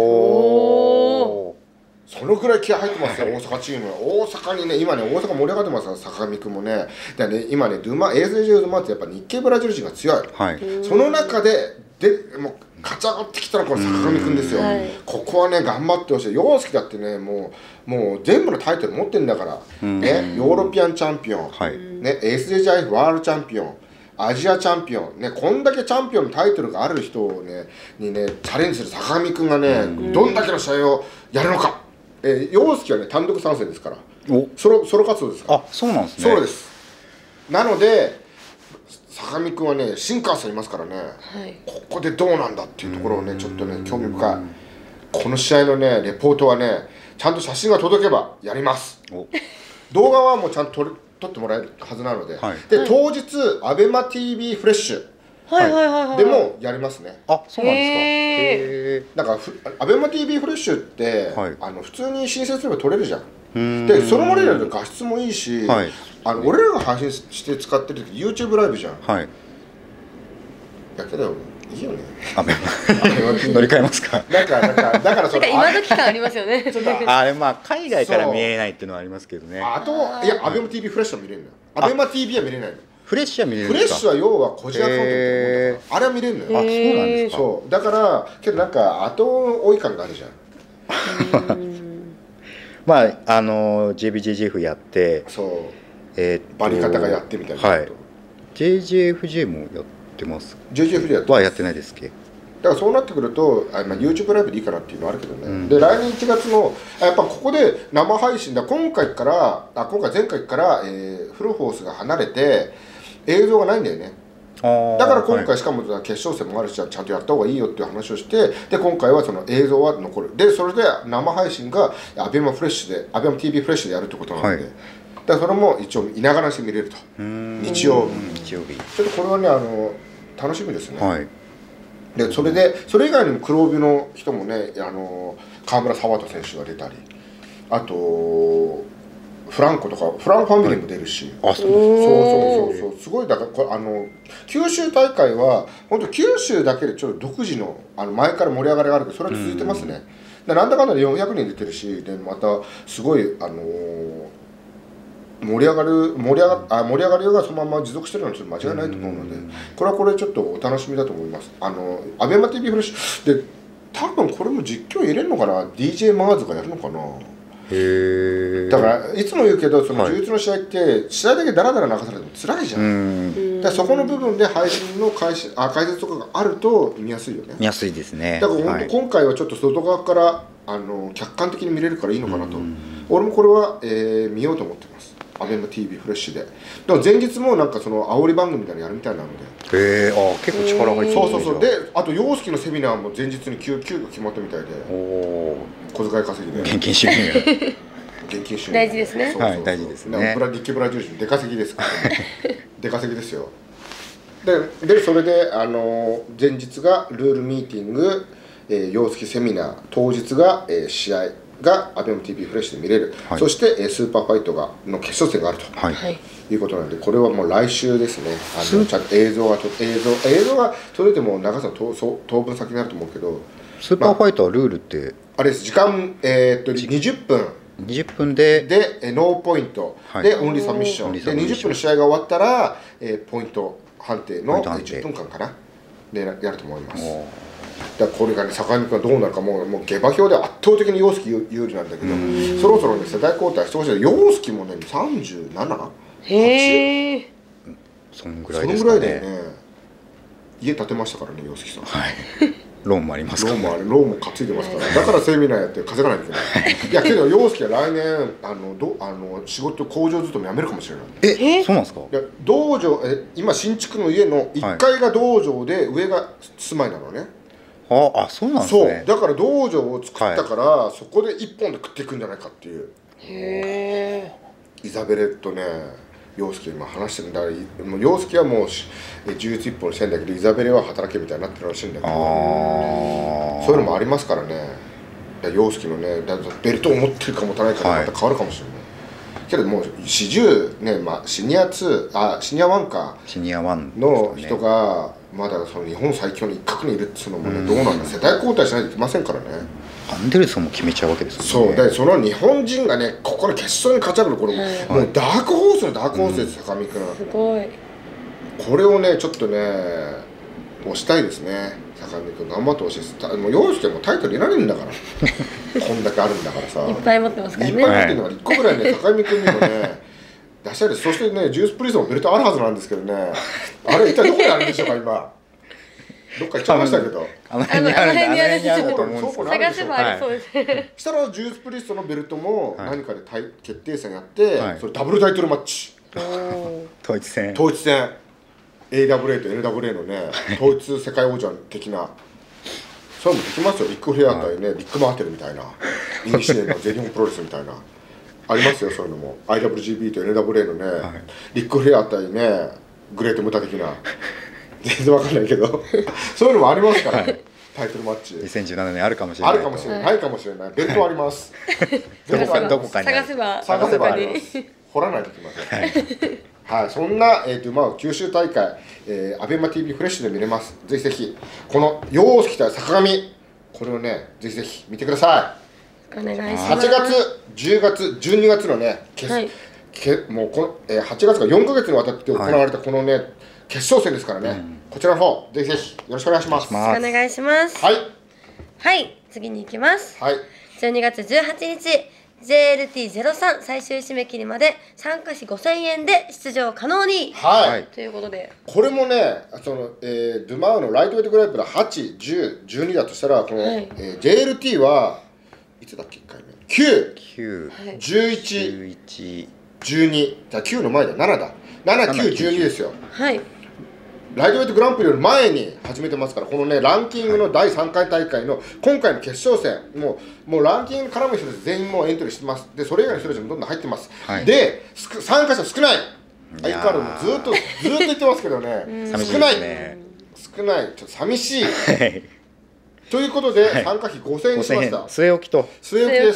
そのくらい気合入ってますよ、大阪チーム。大阪にね、今ね、大阪盛り上がってますから、坂上君もね。でね、今ね、ASJ ドゥマってやっぱ日系ブラジル人が強い。その中で、もう勝ち上がってきたのはこの坂上君ですよ。ここはね、頑張ってほしい。陽介だってね、もう全部のタイトル持ってるんだから。ね、ヨーロピアンチャンピオン、ね、ASJIF ワールドチャンピオン、アジアチャンピオン、ね、こんだけチャンピオンのタイトルがある人をね、にね、チャレンジする坂上君がね、どんだけの試合をやるのか。陽介はね、単独参戦ですから。ソロ活動ですから。 あ、そうなんですね。 そうです。なので坂上君はね、新川さんいますからね、ここでどうなんだっていうところをね、ちょっとね、興味深い。この試合のね、レポートはね、ちゃんと写真が届けばやります。動画はもうちゃんと撮ってもらえるはずなので、で当日ABEMATV フレッシュでもやりますね。 あ、そうなんですか。なんかABEMATV フレッシュって、普通に申請すれば撮れるじゃん。でそのままで画質もいいし、俺らが配信して使ってる時 YouTube ライブじゃん。だけどいいよね。 乗り換えますか。 だからそれ今時感ありますよね。 あれ海外から見えないっていうのはありますけどね。 あといやABEMATV フレッシュは見れるのよ。ABEMATV は見れないの。 フレッシュは見れるんですか。フレッシュは要は個人アカウントみたいなもんだから、あれは見れるのよ。 あ、そうなんですか。 そうだからけどなんか後追い感があるじゃん。 JBJJF やって、 バリ方がやってみたいな。 JJFJ もやってます。 JJFJ はやってないですっけ。 だからそうなってくるとYouTube ライブでいいかなっていうのはあるけどね。で来年1月のやっぱここで生配信だ。前回からフルフォースが離れて映像がないんだよね。だから今回しかも決勝戦もあるし、ちゃんとやった方がいいよっていう話をして、で今回はその映像は残る。でそれで生配信がABEMATV フレッシュでやるってことなので、だからそれも一応いながらして見れると。日曜日ちょっとこれはね楽しみですね。でそれ以外にも黒帯の人もね、川村沢人選手が出たり、あとフランコとかフランファミリーも出るし、そうすごい。だから九州大会は本当九州だけでちょっと独自の前から盛り上がりがあるけど、それは続いてますね。なんだかんだで400人出てるし、でまたすごい盛り上がりがそのまま持続してるのはちょっと間違いないと思うので、これはこれちょっとお楽しみだと思います。ABEMATV フレッシュで多分これも実況入れるのかな、 DJ マーズがやるのかな。だからいつも言うけど、その柔術の試合って試合だけダラダラ流されても辛いじゃん。だからそこの部分で配信の解説とかがあると見やすいよね。 見やすいですね。 だから本当今回はちょっと外側から客観的に見れるからいいのかなと。俺もこれは見ようと思ってます。ABEMATV フレッシュで。だから前日もなんかその煽り番組みたいなのやるみたいなので。 結構力入ってる。 そうで、あと陽介のセミナーも前日に急遽決まったみたいで。小遣い稼ぎで。 現金収入。 現金収入。 大事ですね。 大事ですね。 日系ブラジル人出稼ぎですから。出稼ぎですよ。でそれで前日がルールミーティング、陽介セミナー、当日が試合がABEMATVフレッシュで見れる。そしてスーパーファイトの決勝戦があると。いうことなので、これはもう来週ですね。ちゃんと映像が届いても長さ当分先になると思うけど、 スーパーファイトはルールってあれです。時間20分でノーポイントでオンリーサミッションで20分の試合が終わったらポイント判定の10分間かなでやると思います。だからこれがね、坂上君がどうなるか、もう下馬評で圧倒的に陽介有利なんだけど、そろそろね世代交代してほしい。陽介もね37？8？そんぐらいですかね。 家建てましたからね、洋介さん。 はい。ローンもありますからね。 ローンも担いでますから、だからセミナーやって稼がないといけない。いやけど洋介は来年仕事工場勤め辞めるかもしれない。 そうなんですか。 いや道場今新築の家の1階が道場で上が住まいなのね。 あ、そうなんですね。 そうだから道場を作ったから、そこで1本で食っていくんじゃないかっていう。 へえ。 イザベレとね、洋介今話してるんだから、もう洋介はもう呪術一本してんだけど、イザベレは働けみたいになってるらしいんだけど、そういうのもありますからね。洋介のね、ベルトを持ってるか持たないかでまた変わるかもしれない。けどもう40ね、シニア2シニア1かシニア1 の人がまだその日本最強の一角にいるっていうのもね、どうなんだ、世代交代しないといけませんからね。 アンデルソンも決めちゃうわけですもんね。 そうで、その日本人がね、ここの決勝に勝ち上がる、これもうダークホースのダークホースです、坂見君。 すごい。 これをね、ちょっとね、押したいですね、坂見君。頑張ってほしいです。もう洋介もタイトルいられるんだからこんだけあるんだからさ、 いっぱい持ってますからね。 いっぱい持ってるのが1個ぐらいね、坂見君にもね出したいです。そしてね、ジュースプリズンもベルトあるはずなんですけどね、あれ一体どこにあるんでしょうか今。どっか行っちゃいましたけど、 あの辺にあるんだ、あの辺にあるんだと思うんですけど。 探せばありそうですね。 したらジュースプリストのベルトも何かで決定戦やって、それダブルタイトルマッチ、 統一戦 AWA と NWA のね、統一世界王者的な、そういうのもできますよ。リック・フレア対ね、リック・マーテルみたいな、イニシエの全日本プロレスみたいな、ありますよ、そういうのも。 IWGP と NWA のね、リック・フレア対ね、グレート・ムタ的な、全然わかんないけどそういうのもありますから、タイトルマッチ 2017年あるかもしれない。 あるかもしれない、ないかもしれない。ベルトありますどこかに探せばあります。掘らないといけません。はい、そんな九州大会、アベマ TV フレッシュで見れます。ぜひぜひこの洋介対坂上、これをね、ぜひぜひ見てくださお願いしい。 ます。 8月10月12月のね、もう8月が4ヶ月にわたって行われたこのね、決勝戦ですからね、こちらの方ぜひぜひよろしくお願いします。 お願いします。 はいはい、次に行きます。 はい、 12月18日 JLT03 最終締め切りまで参加費5000円で出場可能に、 はい、 ということで、 これもね、その、ドゥマウのライトウェイトグループが8、10、12だとしたら、この、JLT はいつだっけ、1回目9、11、12だ、9の前だ、7だ、7、9、12ですよ。 はい、 ライトウェイトグランプリより前に始めてますから、このね、ランキングの第3回大会の今回の決勝戦、もうランキング絡む人たち全員もうエントリーしてます。で、それ以外の人たちもどんどん入ってます。で、参加者少ない。相変わらずずっと言ってますけどね、少ない、少ない、ちょっと寂しい。ということで、参加費5000円にしました。 据え置きと。 据え置きです。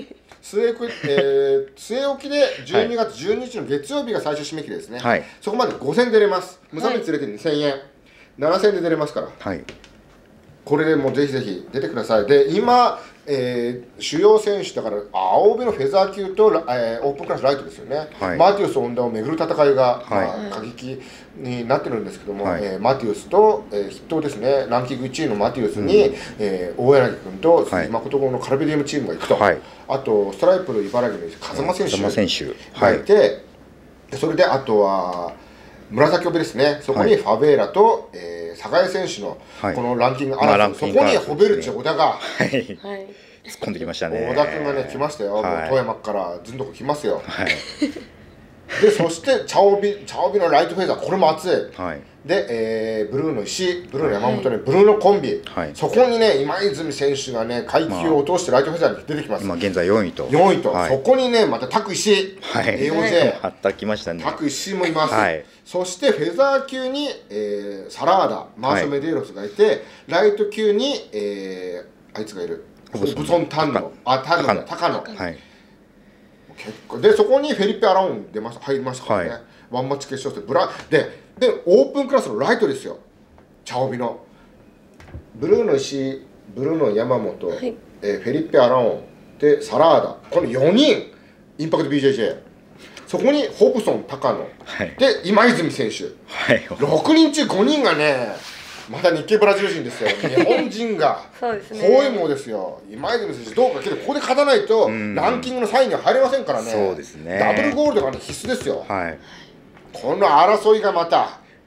据え置きで12月12日の月曜日が最終締め切りですね。そこまで5000円出れます。無差別入れて2000円、7000円で出れますから、これでもうぜひぜひ出てください。で、今、主要選手だから青帯のフェザー級と、オープンクラスライトですよね、マティウス・オンダを巡る戦いが、過激になってるんですけども、マティウスと、筆頭ですね、ランキング1位のマティウスに、大柳君と鈴木誠のカルビディウムチームが行くと、あとストライプル茨城の風間選手がいて、それであとは紫帯ですね、そこにファベーラと、寒河江選手のこのランキング争い、そこにホベルチ、小田が突っ込んできましたね。 小田君がね、来ましたよ、もう富山からずんどこ来ますよ。で、そして茶帯のライトフェザー、これも熱い。で、ブルーの石、ブルーの山本ね、ブルーのコンビ、そこにね、今泉選手がね、階級を落としてライトフェザーに出てきます。 今現在4位と。 そこにね、またタク石、AOJ、タク石もいます。そしてフェザー級に、サラーダ、マーショ・メデイロスがいて、ライト級に、あいつがいる、ホブソン・タンノ、高野。結構で、そこにフェリペ・アラオン入りましたからね、ワンマッチ決勝戦、で、オープンクラスのライトですよ、茶帯の。ブルーの石、ブルーの山本、フェリペ・アラオン、で、サラーダ、この4人、インパクト BJJ。そこにホブソン、高野、で今泉選手、6人中5人がね、また日系ブラジル人ですよ、日本人が包囲網ですよ。今泉選手どうかけど、ここで勝たないとランキングの3位には入れませんからね。ダブルゴールドが必須ですよ。この争いがまた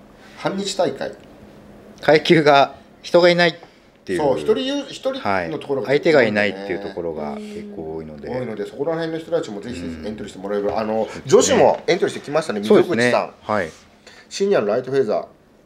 半日大会、 階級が人がいないっていう、 そう一人のところが、 相手がいないっていうところが結構多いので、 そこら辺の人たちもぜひエントリーしてもらえれば、女子もエントリーしてきましたね。溝口さん、 はい、 シニアのライトフェザ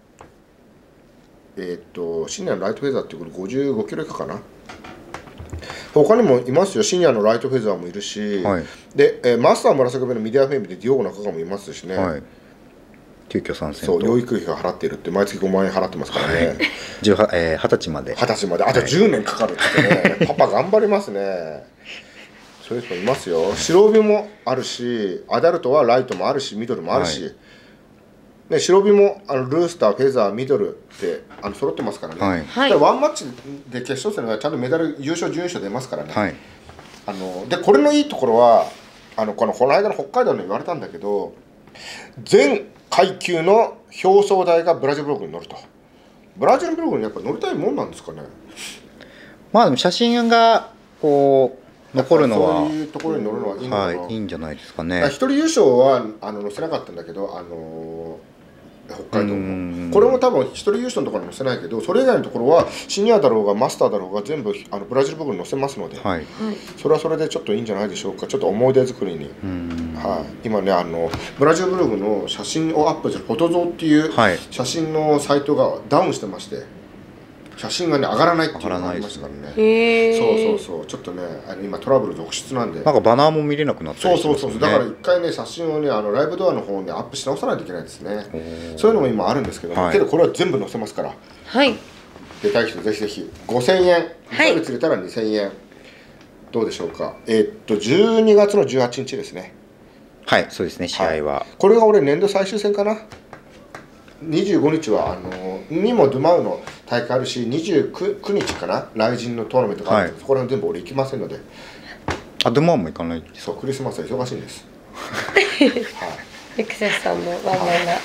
ー、シニアのライトフェザーってこれ55キロ以下かな。他にもいますよ。シニアのライトフェザーもいるし、はい、で、マスター紫部のミディアフェムでディオーゴ中川もいますしね、はい、 急遽参戦と、そう養育費が払っているって毎月5万円払ってますからね、はい、 20歳まであと10年かかるってねパパ頑張りますね。そういう人いますよ。白帯もあるし、アダルトはライトもあるし、ミドルもあるし、はい、ね、白帯もルースター、フェザー、ミドルって揃ってますからね、はい、ワンマッチで決勝戦がちゃんとメダル優勝準優勝出ますからね、はい、でこれのいいところはこの間の北海道に言われたんだけど、全階級の表彰台がブラジルブログに乗ると。ブラジルブログにやっぱ乗りたいもんなんですかね。 まあでも写真がこう残るのはそういうところに乗るのはいいのかな、 はい、いいんじゃないですかね。 一人優勝は載せなかったんだけど、北海道もこれも多分一人優勝のところに載せないけど、それ以外のところはシニアだろうがマスターだろうが全部ブラジルブログに載せますので、はい、それはそれでちょっといいんじゃないでしょうか。ちょっと思い出作りに、はい、今ねブラジルブログの写真をアップするフォトゾーっていう写真のサイトがダウンしてまして、写真がね上がらないっていうのがありましたからね。そうちょっとね今トラブル続出なんで、 なんかバナーも見れなくなったりしますね。 そうだから一回ね写真をねライブドアの方にアップし直さないといけないですね。そういうのも今あるんですけど、はい、けどこれは全部載せますから、 はい、 出たい人ぜひぜひ5000円、2人釣れたら2000円、どうでしょうか。12月の18日ですね。 はいそうですね、試合は、 これが俺年度最終戦かな。25日はにもドゥマウの大会あるし、29日かな雷神のトーナメントがあるんで、そこら辺全部俺行きませんので。 ドゥマウも行かない。 そうクリスマスは忙しいんです。 はい、エクセスさんのワンマンが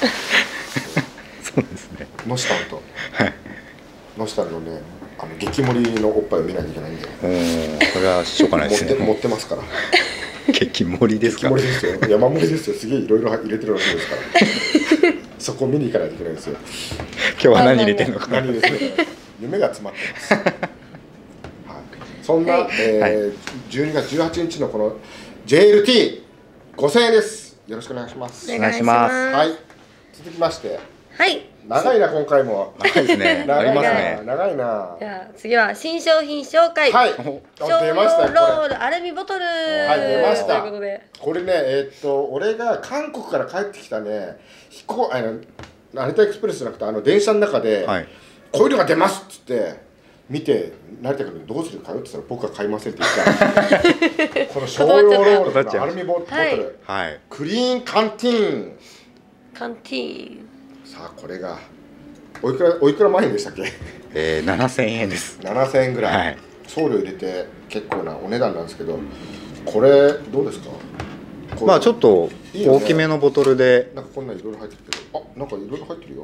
そうですね。 ノシタンとノシタンのね激盛りのおっぱいを見ないといけないんで、 これはしょうがないですね。 持ってますから激盛りですか。 激盛りですよ。山盛りですよ。すげえいろいろ入れてるわけですからそこ見に行かないといけないんですよ。 今日は何入れてんのかな。 何入れてるのか夢が詰まってます。はい、そんな、 はい 12月18日のこの JLT5000 円です。よろしくお願いします。 お願いします。 はい、続きましてはい長いな今回も。 長いですね。ありますね。 長いな。 じゃあ次は新商品紹介。 はい、 小出ましたよロこれ。 ールアルミボトル。 はい出ましたということで。 これね俺が韓国から帰ってきたね成田エクスプレスじゃなくて電車の中で、 はい。 こういうのが出ますっつって見て成田君どうするかよって言ったら僕は買いませんって言ったこの少量ロールのアルミボトル、 はい。 クリーンカンティーン。 カンティーン。 さあこれがおいくら万円でしたっけ 7000円です。 7000円ぐらい、 はい。 送料入れて結構なお値段なんですけど、これどうですか？これまあちょっといいよね大きめのボトルで、 なんかこんなんいろいろ入ってるけど、なんかいろいろ入ってるよ。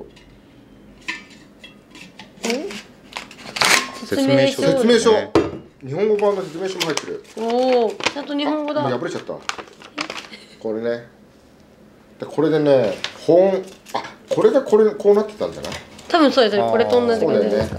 説明書説明書、 ね日本語版の説明書も入ってる。 おお、ちゃんと日本語だ。 もう破れちゃった。これね。でこれでね、これがこうなってたんじゃない？ 多分そうですね。これと同じそうだよね感じですかね。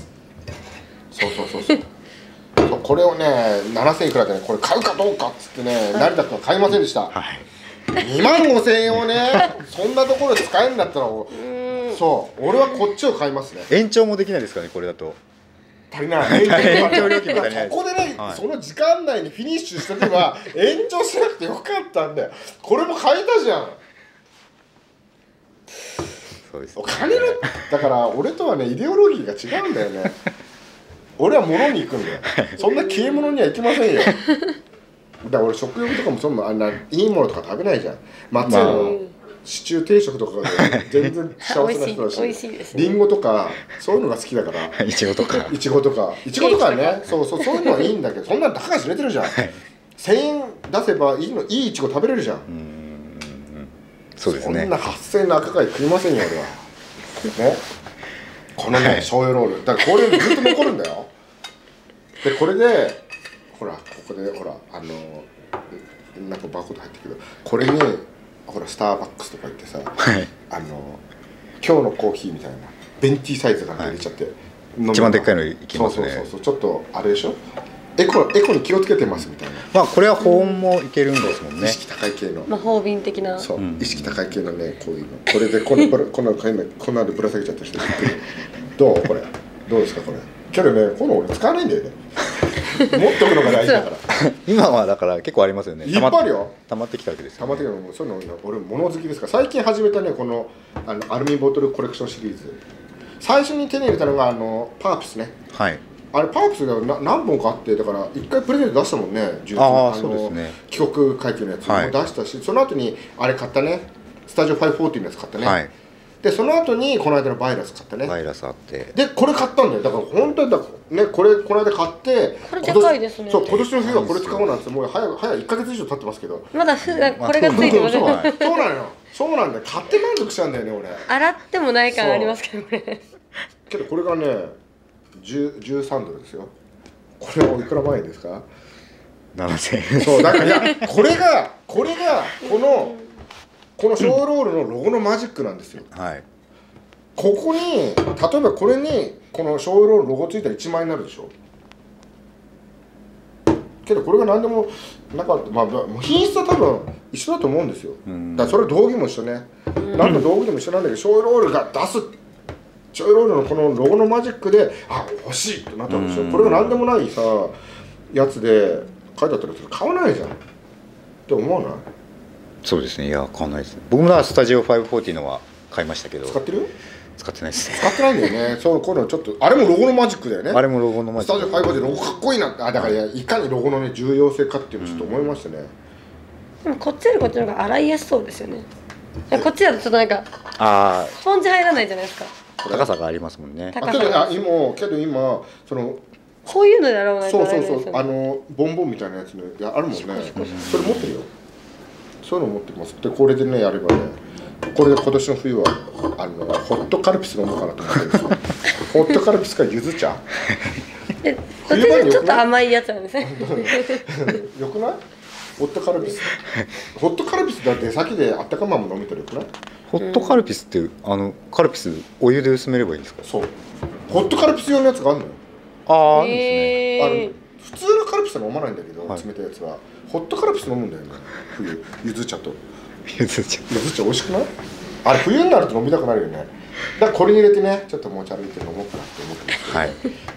そうこれをね、7000いくらでね、これ買うかどうかっつってね、成田君は買いませんでした。 はい。 2万5000円をね、そんなところで使えるんだったら、そう俺はこっちを買いますね。 延長もできないですかね、これだと。 足りない。 延長料金も足りない。 そこでね、 はいその時間内にフィニッシュしとけば延長しなくてよかったんだよ。これも買えたじゃん。 そうです、 お金のだから俺とはねイデオロギーが違うんだよね。俺は物に行くんだよ。そんな消え物には行きませんよ。だから俺食欲とかもそんないいものとか食べないじゃん。松屋のシチュー定食とかで全然幸せな人だし、 美味しいですね。 リンゴとかそういうのが好きだから。 いちごとか。 いちごとかはね、そういうのはいいんだけど、そんなの高い知れてるじゃん。1000円出せばいいいいちご食べれるじゃん。 そうですね。 そんな8000円の赤貝食いませんよ俺は。ね。このね醤油ロールだからこれずっと残るんだよ。でこれでほらここでほらなんかバーコード入ってるけど、これにほらスターバックスとか行ってさ、 はい。 今日のコーヒーみたいなベンティーサイズなんて入れちゃって、 一番でっかいのいきますね。 そうちょっとあれでしょ、エコに気をつけてますみたいな。 まあこれは保温もいけるんですもんね。 意識高い系の、 魔法瓶的な。 そう、意識高い系のね、こういうのこれでこんなでぶら下げちゃった人いる。どうこれどうですかこれ。けどね、この俺使わないんだよね。持っておくのが大事だから。 今はだから結構ありますよね。 いっぱいあるよ。 溜まってきたわけですよ、 たまってるのもそういうの俺物好きですから。最近始めたねこのアルミボトルコレクションシリーズ。最初に手に入れたのがパープスね。 はい。 あれパープスが何本かあって、だから一回プレゼント出したもんね。 ああそうですね。 帰国会見のやつも出したし、その後にあれ買ったね。スタジオ540のやつ買ったね。 はい。 でその後にこの間のバイラス買ったね。 バイラスあって。 でこれ買ったんだよ。だから本当にね、これこの間買って、 これでかいですね。 そう今年の冬はこれ使おうなんてもう早1ヶ月以上経ってますけど。 まだこれがついてますそうね。 そうなのよ。そうなんだよ。買って満足しちゃうんだよね俺。 洗ってもない感ありますけどね。 けどこれがね13ドルですよ。これおいくら万円ですか 7000円。 そうだからいやこれがこのショーロールのロゴのマジックなんですよ。 はい。 ここに例えばこれにこのショーロールロゴついたら1万円になるでしょ。けどこれが何でもなんか品質は多分一緒だと思うんですよ。だからそれ道具も一緒ね。何の道具でも一緒なんだけど、ショーロールが出すショーロールのこのロゴのマジックで欲しいってなったんですよ。これが何でもないさやつで書いてあったら買わないじゃんって思わない？ そうですね。いや買わないです。僕もスタジオ540のは買いましたけど。 使ってる？ 使ってないですね。 使ってないんだよね。そうこういうのちょっとあれもロゴのマジックだよね。 あれもロゴのマジック。 スタジオ540ロゴかっこいいなって。だからいかにロゴのね重要性かっていうのをちょっと思いましたね。 でもこっちよりこっちの方が洗いやすそうですよね。こっちだとちょっとなんかスポンジ入らないじゃないですか。 高さがありますもんね。 けど今そのこういうので洗わないとそうボンボンみたいなやつねあるもんね。それ持ってるよ。そういうの持ってます。でこれでねやればね、これで今年の冬はホットカルピス飲もうかなと思ってるんですよ。ホットカルピスかゆず茶。 どっちでちょっと甘いやつなんですね。 よくない？ホットカルピス。ホットカルピスだって先であったかまま飲めたらよくない？ ホットカルピスってカルピスお湯で薄めればいいんですか？ そうホットカルピス用のやつがあるのよ。 あるんですね。 普通のカルピスは飲まないんだけど、 はい冷たいやつはホットカルピス飲むんだよね。冬ゆず茶とゆず茶美味しくない？あれ冬になると飲みたくなるよね。だからこれに入れてねちょっと持ち歩いて飲もうかなって思ってます。 はい。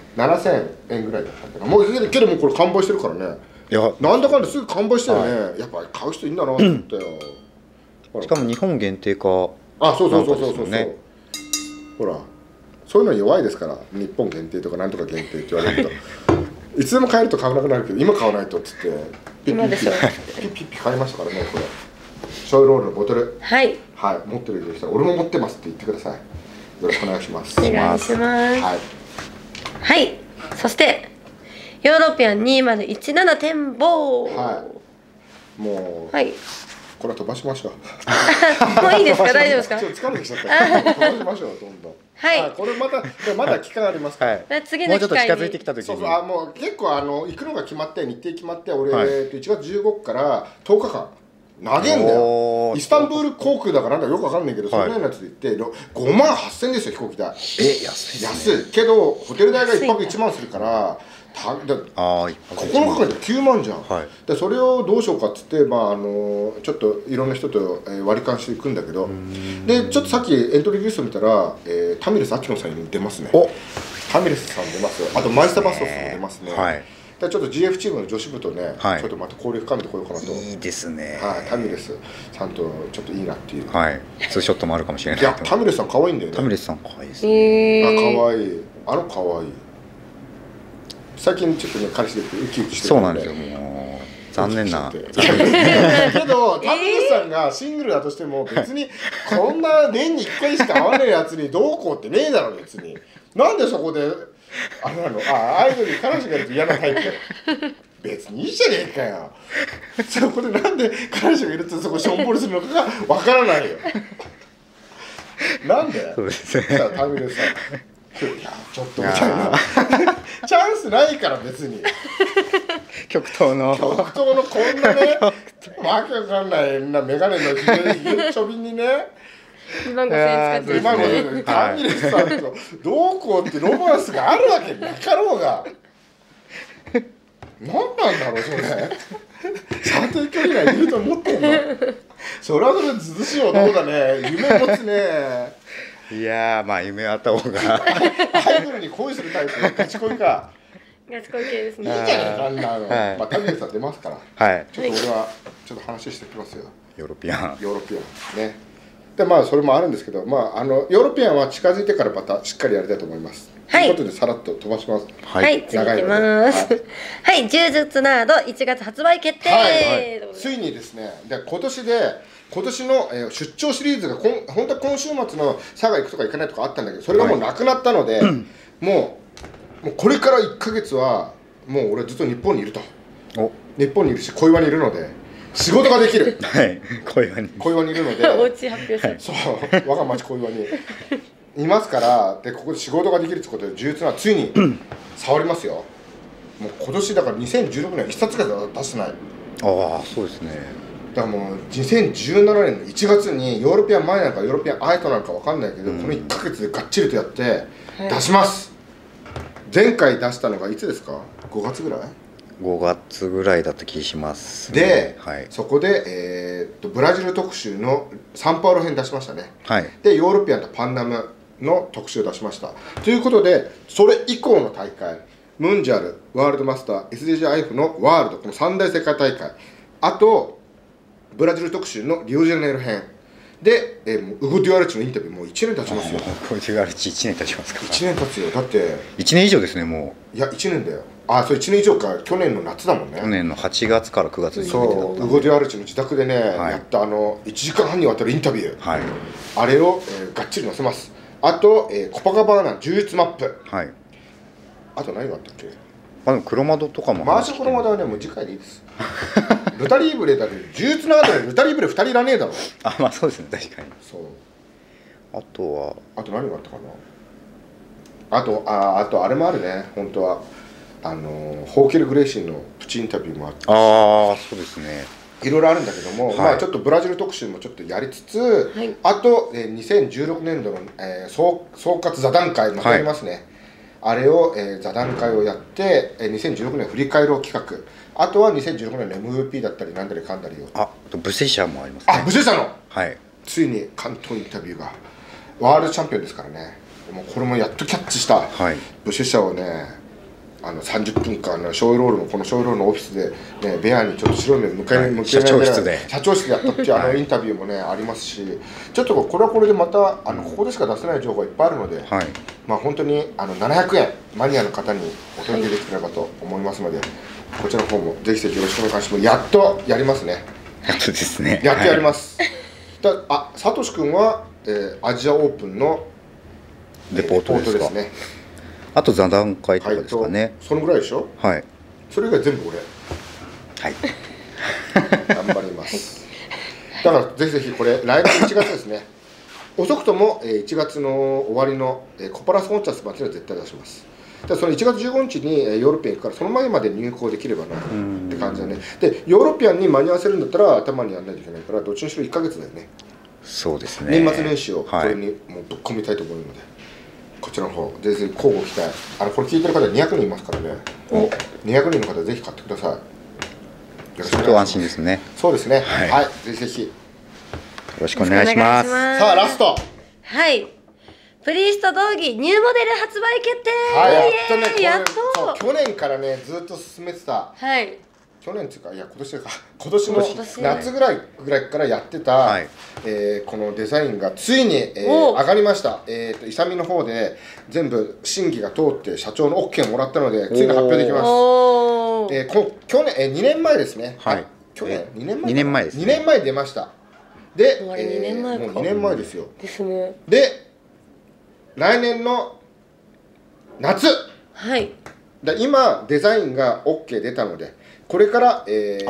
7000円ぐらいだったけどもうけどもうこれ完売してるからね。 いやなんだかんだすぐ完売したよね、やっぱり買う人いいんだなと思ったよ。 しかも日本限定か。 あ、そうそうそうそうそう、 ね、 ほらそういうの弱いですから、日本限定とかなんとか限定って言われるといつでも買えると買わなくなるけど今買わないとっつって今でしょピッピッピ買いましたからね。これ醤油ロールのボトル、 はいはい、持ってる人は俺も持ってますって言ってください。よろしくお願いします。 お願いします。 はいはい、そしてヨーロピアン2017展望。 はい、もう、 はい、 これは飛ばしましょう。 もういいですか？大丈夫ですか？ ちょっと疲れてきちゃったから飛ばしましょうどんどん。 はいあ、これまだ期間ありますから、 はい、 次もうちょっとの機会に近づいてきた時に。 そうそう、もう結構行くのが決まって日程決まって俺、 はい 1月15日から10日間投げんだよ。 おーイスタンブール航空だからなんだかよくわかんないけど、 はいそのようなやつで行って5万8000ですよ飛行機代。 安いですね。 安いけどホテル代が1泊1万するからああ、一泊 9日間で9万じゃん、 はい。 でそれをどうしようかっつって、ちょっといろんな人と割り勘していくんだけど、でちょっとさっきエントリーリスト見たら、タミレス秋野さんに出ますね。 お、 タミレスさん出ます。あとマイスターバストスも出ますね。 はい。 でちょっと GF チームの女子部とね、 はいちょっとまた交流深めてこようかなと。 いいですね。 はい、タミレスさんとちょっといいなっていう。 はい。ツーショットもあるかもしれない。 いや、タミレスさん可愛いんだよね。 タミレスさん可愛いですね。 可愛い。可愛い。最近ちょっとね彼氏でウキウキしてるそうなんですよ。もう残念な。 けどタミレスさんがシングルだとしても別にこんな年に1回しか会わねえやつにどうこうってねえだろ別に。なんでそこであれなの？アイドルに彼氏がいると嫌なタイプ。別にいいじゃねえかよ。そこでなんで彼氏がいるとそこしょんぼりするのかがわからないよ。なんで？ そうですね。 タミレスさん。いやちょっとみたいなチャンスないから別に極東のこんなねわけわかんないなメガネのひげちょびにね 2万5000円使って今のタミレスさんとどうこうってロマンスがあるわけなかろうが何なんだろうそれちゃんと距離がいると思ってんの。それはそれずずしい男だね。夢持つね。 いやー、まあ夢あった方がアイドルに恋するタイプガチ恋か。 ガチ恋系ですいいね。 じゃないかあんなの。 はいまあタミレスさん出ますから。 はい。 ちょっと俺はちょっと話してきますよ。 ヨーロピアン。 ヨーロピアンね。でまあそれもあるんですけど、まあヨーロピアンは近づいてからまたしっかりやりたいと思います。 はいということでさらっと飛ばします。 はい、次行きます。はい、柔術ナード1月発売決定。 はい、ついにですね、で今年の、出張シリーズが本当は今週末の佐賀行くとか行かないとかあったんだけど、それがもうなくなったので、もうこれから1ヶ月はもう俺ずっと日本にいると。日本にいるし小岩にいるので仕事ができる。 はい。小岩にいるので。 お家発表する。 そう、我が町小岩にいますから、でここで仕事ができるってことで柔術はついに触りますよ。もう今年だから2016年1冊が出してない。 ああ、そうですね。 だからもう2017年の1月にヨーロピアン前なんかヨーロピアンアイトなんかわかんないけど、この1ヶ月でがっちりとやって出します。前回出したのがいつですか？5月ぐらい ？5月ぐらいだった気しますね。で、 はい、 そこで、ブラジル特集のサンパウロ編出しましたね。 はい、 でヨーロピアンとパンナムの特集を出しました。ということでそれ以降の大会ムンジャルワールドマスター SDGIF のワールドこの3大世界大会、あとブラジル特集のリオデジャネイロ編で、ウゴ・デュアルチのインタビューもう1年経ちますよ。 ウゴ・デュアルチ1年経ちますか？ 1年経つよ。だって 1年以上ですね。もういや1年だよ。あ、それ1年以上か。去年の夏だもんね。 去年の8月から9月にそう、ウゴ・デュアルチの自宅でね、 はい、 やった1時間半にわたるインタビュー、 はい、 あれを、がっちり載せます。あと、コパカバーナ柔術マップ、 はい、 あと何があったっけ？ でも黒窓とかもマーシャ黒窓はねもう次回でいいですルタリーブレだけど柔術の後でルタリーブレ2人いらねえだろ。 あ、まあそうですね、確かに。 そう、 あとは何があったかな。あとあれもあるね。本当はホーケル・グレイシンのプチインタビューもあって、 ああ、そうですね。 いろいろあるんだけども、 はい、 まあちょっとブラジル特集もちょっとやりつつ、はい、あと、2016年度の、総括座談会またやりますね、はい、あれを、座談会をやって、2016年振り返ろう企画、あとは2016年の MVP だったりなんだりかんだりを、 ブセ社もありますね。 ブセ社の、 はい、 ついに関東インタビューがワールドチャンピオンですからね。もうこれもやっとキャッチした、はい、ブセ社をね、30分間ショーロールのこのショーロールのオフィスで、ね、ベアにちょっと白い目向けない、社長室でやったっていうインタビューもねありますし、ちょっとこれはこれでまたここでしか出せない情報がいっぱいあるので、はい、まあ本当に700円マニアの方にお届けできればと思いますので、はい、こちらの方もぜひぜひよろしくお願いします。やっとやりますね。 やっとですね。 やっとやります。はい、サトシ君は、アジアオープンのレポートですね。あと座談会とかですかね。 そのぐらいでしょ。 はい。 それ以外全部俺。 はい。 頑張ります。だからぜひぜひこれ来年1月ですね。遅くとも1月の終わりのコパラスコンチャスまでは絶対出します。その1月15日にヨーロピアン行くからその前まで入校できればなって感じだね。でヨーロピアンに間に合わせるんだったら頭にやらないといけないからどっちにしろ1ヶ月だよね。 そうですね。 年末年始をこれにもうぶっ込みたいと思うので。こちらの方ぜひぜひ交互期待。これ聞いてる方200人いますからね。200人の方ぜひ買ってください。よろしくお願いします。安心ですね。 そうですね。はい。ぜひぜひよろしくお願いします。 さあラスト。 はい。プリースト道着ニューモデル発売決定。 はい。やっとね。やっと。去年からねずっと進めてた。 はい。 去年っていうか今年の夏ぐらいからやってた、はい、このデザインがついに、上がりました。イサミの方で全部審議が通って社長の OK をもらったのでついに発表できます。去年2年前ですね。 はい。 去年 2年前ですね。 2年前に出ました。で、 もう2年前ですよ。 ですね。 で来年の夏。 はい。 今デザインが OK 出たので。これから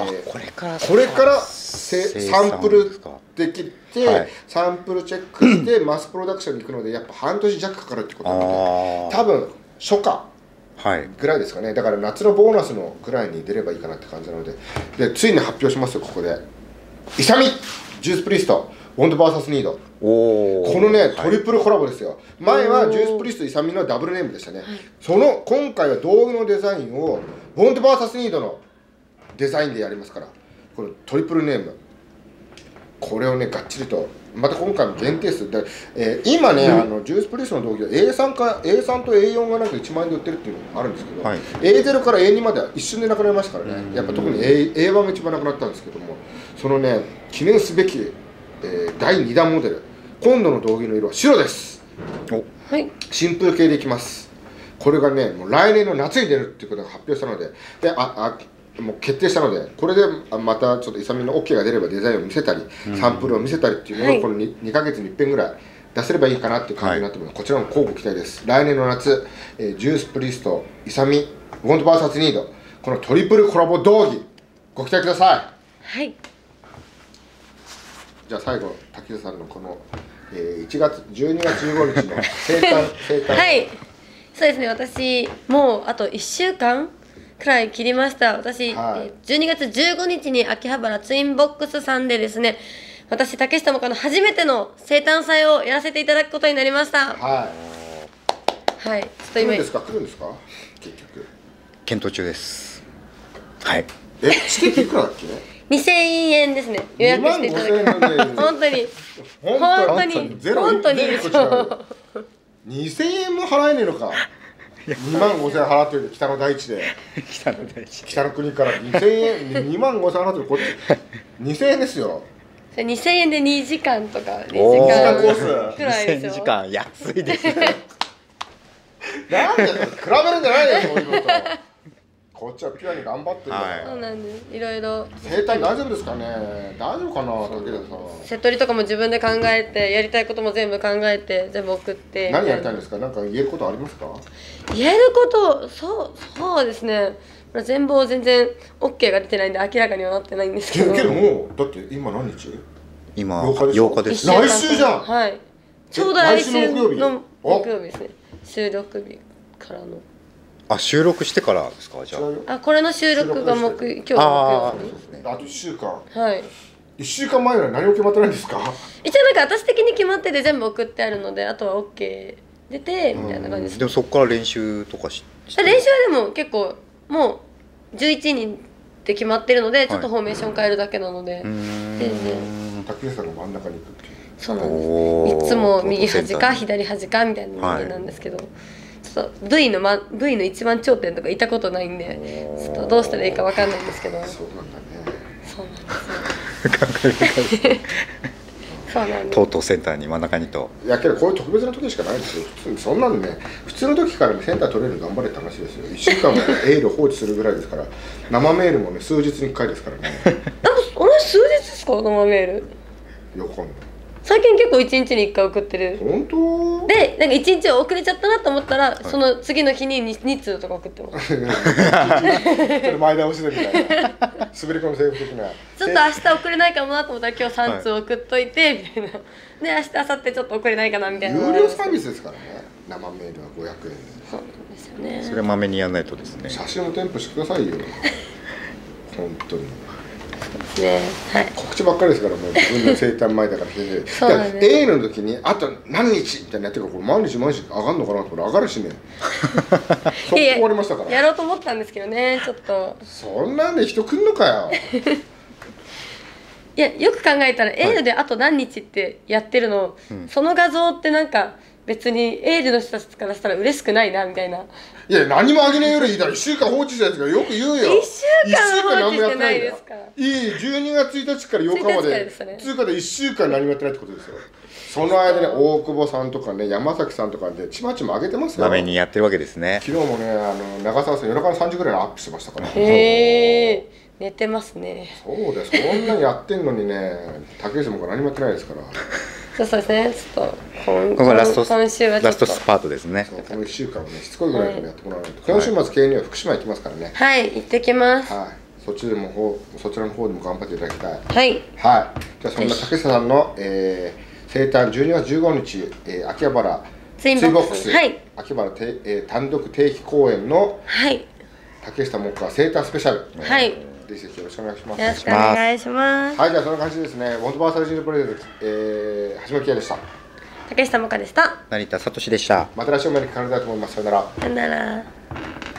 サンプルできて、はい、サンプルチェックしてマスプロダクションに行くのでやっぱ半年弱かかるってことなので多分初夏ぐらいですかね。だから夏のボーナスのぐらいに出ればいいかなって感じなのでついに発表しますよ。ここでイサミジュースプリストウォンド VS ニードこのねトリプルコラボですよ。前はジュースプリストイサミのダブルネームでしたね。今回は道具のデザインをウォンド VS ニードのデザインでやりますからこのトリプルネームこれをねがっちりとまた今回も限定数で、今ねジュースプリストの道具は A3 と A4 がなんか1万円で売ってるっていうのがあるんですけど、はい、A0 から A2 までは一瞬でなくなりましたからね。やっぱ特に A1 が一番なくなったんですけどもそのね記念すべき、第2弾モデル今度の道着の色は白です。 はい、 シンプル系でいきます。これがねもう来年の夏に出るっていうことが発表したのでもう決定したのでこれでまたちょっとイサミの OK が出ればデザインを見せたりサンプルを見せたりっていうのをこの 2ヶ月に1遍ぐらい出せればいいかなっていう感じになってます、はい、こちらも交互期待です。来年の夏、ジュースプリストイサミウォンド VS ニードこのトリプルコラボ道着ご期待ください。はい。 じゃあ最後滝田さんのこの、12月15日の生誕はいそうですね。私もうあと1週間くらい切りました。私、12月15日に秋葉原ツインボックスさんでですね私竹下もかの初めての生誕祭をやらせていただくことになりました。はい。ちょっと今来るんですか結局検討中です。はい。 チケットいくらだっけ 2000円ですね。予約していただく本当に 2000円も払えねえのか2万5000円払ってる北の大地で北の国から2000円2万5000円払ってるこっち2000円ですよ。 2000円で2時間とか2 時間コースくらいですよ。 2000時間安いですねなんで比べるんじゃないよそういうのとこっちはピュアに頑張ってるから、 そうなんです。いろいろ生態大丈夫ですかね。大丈夫かな武田さん。 セットリとかも自分で考えてやりたいことも全部考えて全部送って。 何やりたいんですか。なんか言えることありますか。 言えることそうですね。全貌全然 OK が出てないんで明らかにはなってないんですけど。 けどもうだって今何日？ 今8日です。 来週じゃん。 はい。ちょうど来週の木曜日ですね。収録日からの。 あ、収録してからですか？じゃ違うよ。 あ、これの収録が今日の木あ曜日に。 あと1週間。 はい。 1週間前は何も決まってないんですか？ 一応なんか私的に決まってて全部送ってあるので、あとは OK 出てみたいな感じです。 でもそこから練習とかして練習はでも結構もう11人って決まってるので、ちょっとフォーメーション変えるだけなので、全然竹内さんが真ん中に行くっていう。 そうなんです。いつも右端か左端かみたいな人間なんですけど、ちょっと V の一番頂点とかいたことないんで、ちょっとどうしたらいいかわかんないんですけど。 そうなんだね。 そうなんですよ。そうなんです。 とうとうセンターに真ん中にと。 いやけどこういう特別な時しかないんですよ。普通にそんなんね、普通の時からねセンター取れる頑張れって話ですよ。1週間もエール放置するぐらいですから、生メールもね数日に1回ですからね。 あれ数日ですか、生メール。 よくわかんない。 最近結構1日に1回送ってる。 本当？ で、なんか1日遅れちゃったなと思ったら、その次の日に2通とか送ってます。 ちょっと前倒しでみたいな。滑り込みセーフ的な。 ちょっと明日送れないかもなと思ったら今日3通送っといて、みたいな。で、明日、明後日ちょっと送れないかなみたいな。 有料サービスですからね。生メールは500円で。 そうなんですよね。 それまめにやらないとですね。 写真を添付してくださいよ。本当に。 ね、はい。 告知ばっかりですからもう自分の生誕前だから先生。 そうだね。 A の時にあと何日みたいなやってるからこれ毎日上がるのかなってこれ上がるしね。そこ終わりましたから。 やろうと思ったんですけどね、ちょっと。 そんなんで人来んのかよ。 いや、よく考えたらエールであと何日ってやってるの、その画像ってなんか別にエールの人たちからしたら嬉しくないなみたいな。 いや何もあげねえよりいいだろ。1週間放置したやつがよく言うよ。 1週間放置してないですから。 いい12月1日から8日まで通過で1週間何もやってないってことですよ。その間に大久保さんとかね山崎さんとかでちまちま上げてますよ。 まめにやってるわけですね。 昨日もね長澤さん夜中の3時ぐらいにアップしてましたから。 へえ、寝てますね。 そうです。こんなにやってんのにね竹内も何もやってないですから。 そうですね。ちょっとここラスト今週はちょっとラストスパートですね。 この1週間をねしつこいぐらいでもやってもらわないと。今週末経営には福島行きますからね。 はい、行ってきます。 はい。そちらの方でも頑張っていただきたい。 はい。 はい。じゃあそんな竹下さんの、生誕12月15日、秋葉原ツインボックス、はい、 秋葉原単独定期公演の、 はい、 竹下もっか生誕スペシャル。 はい。 ぜひよろしくお願いします。 よろしくお願いします。 はい、じゃあそんな感じですね。モントバーサルジンドプレゼンツ、橋本喜也でした。 竹下もかでした。 成田聡でした。 また来週お目にかかりたいと思います。さよなら。 さよなら。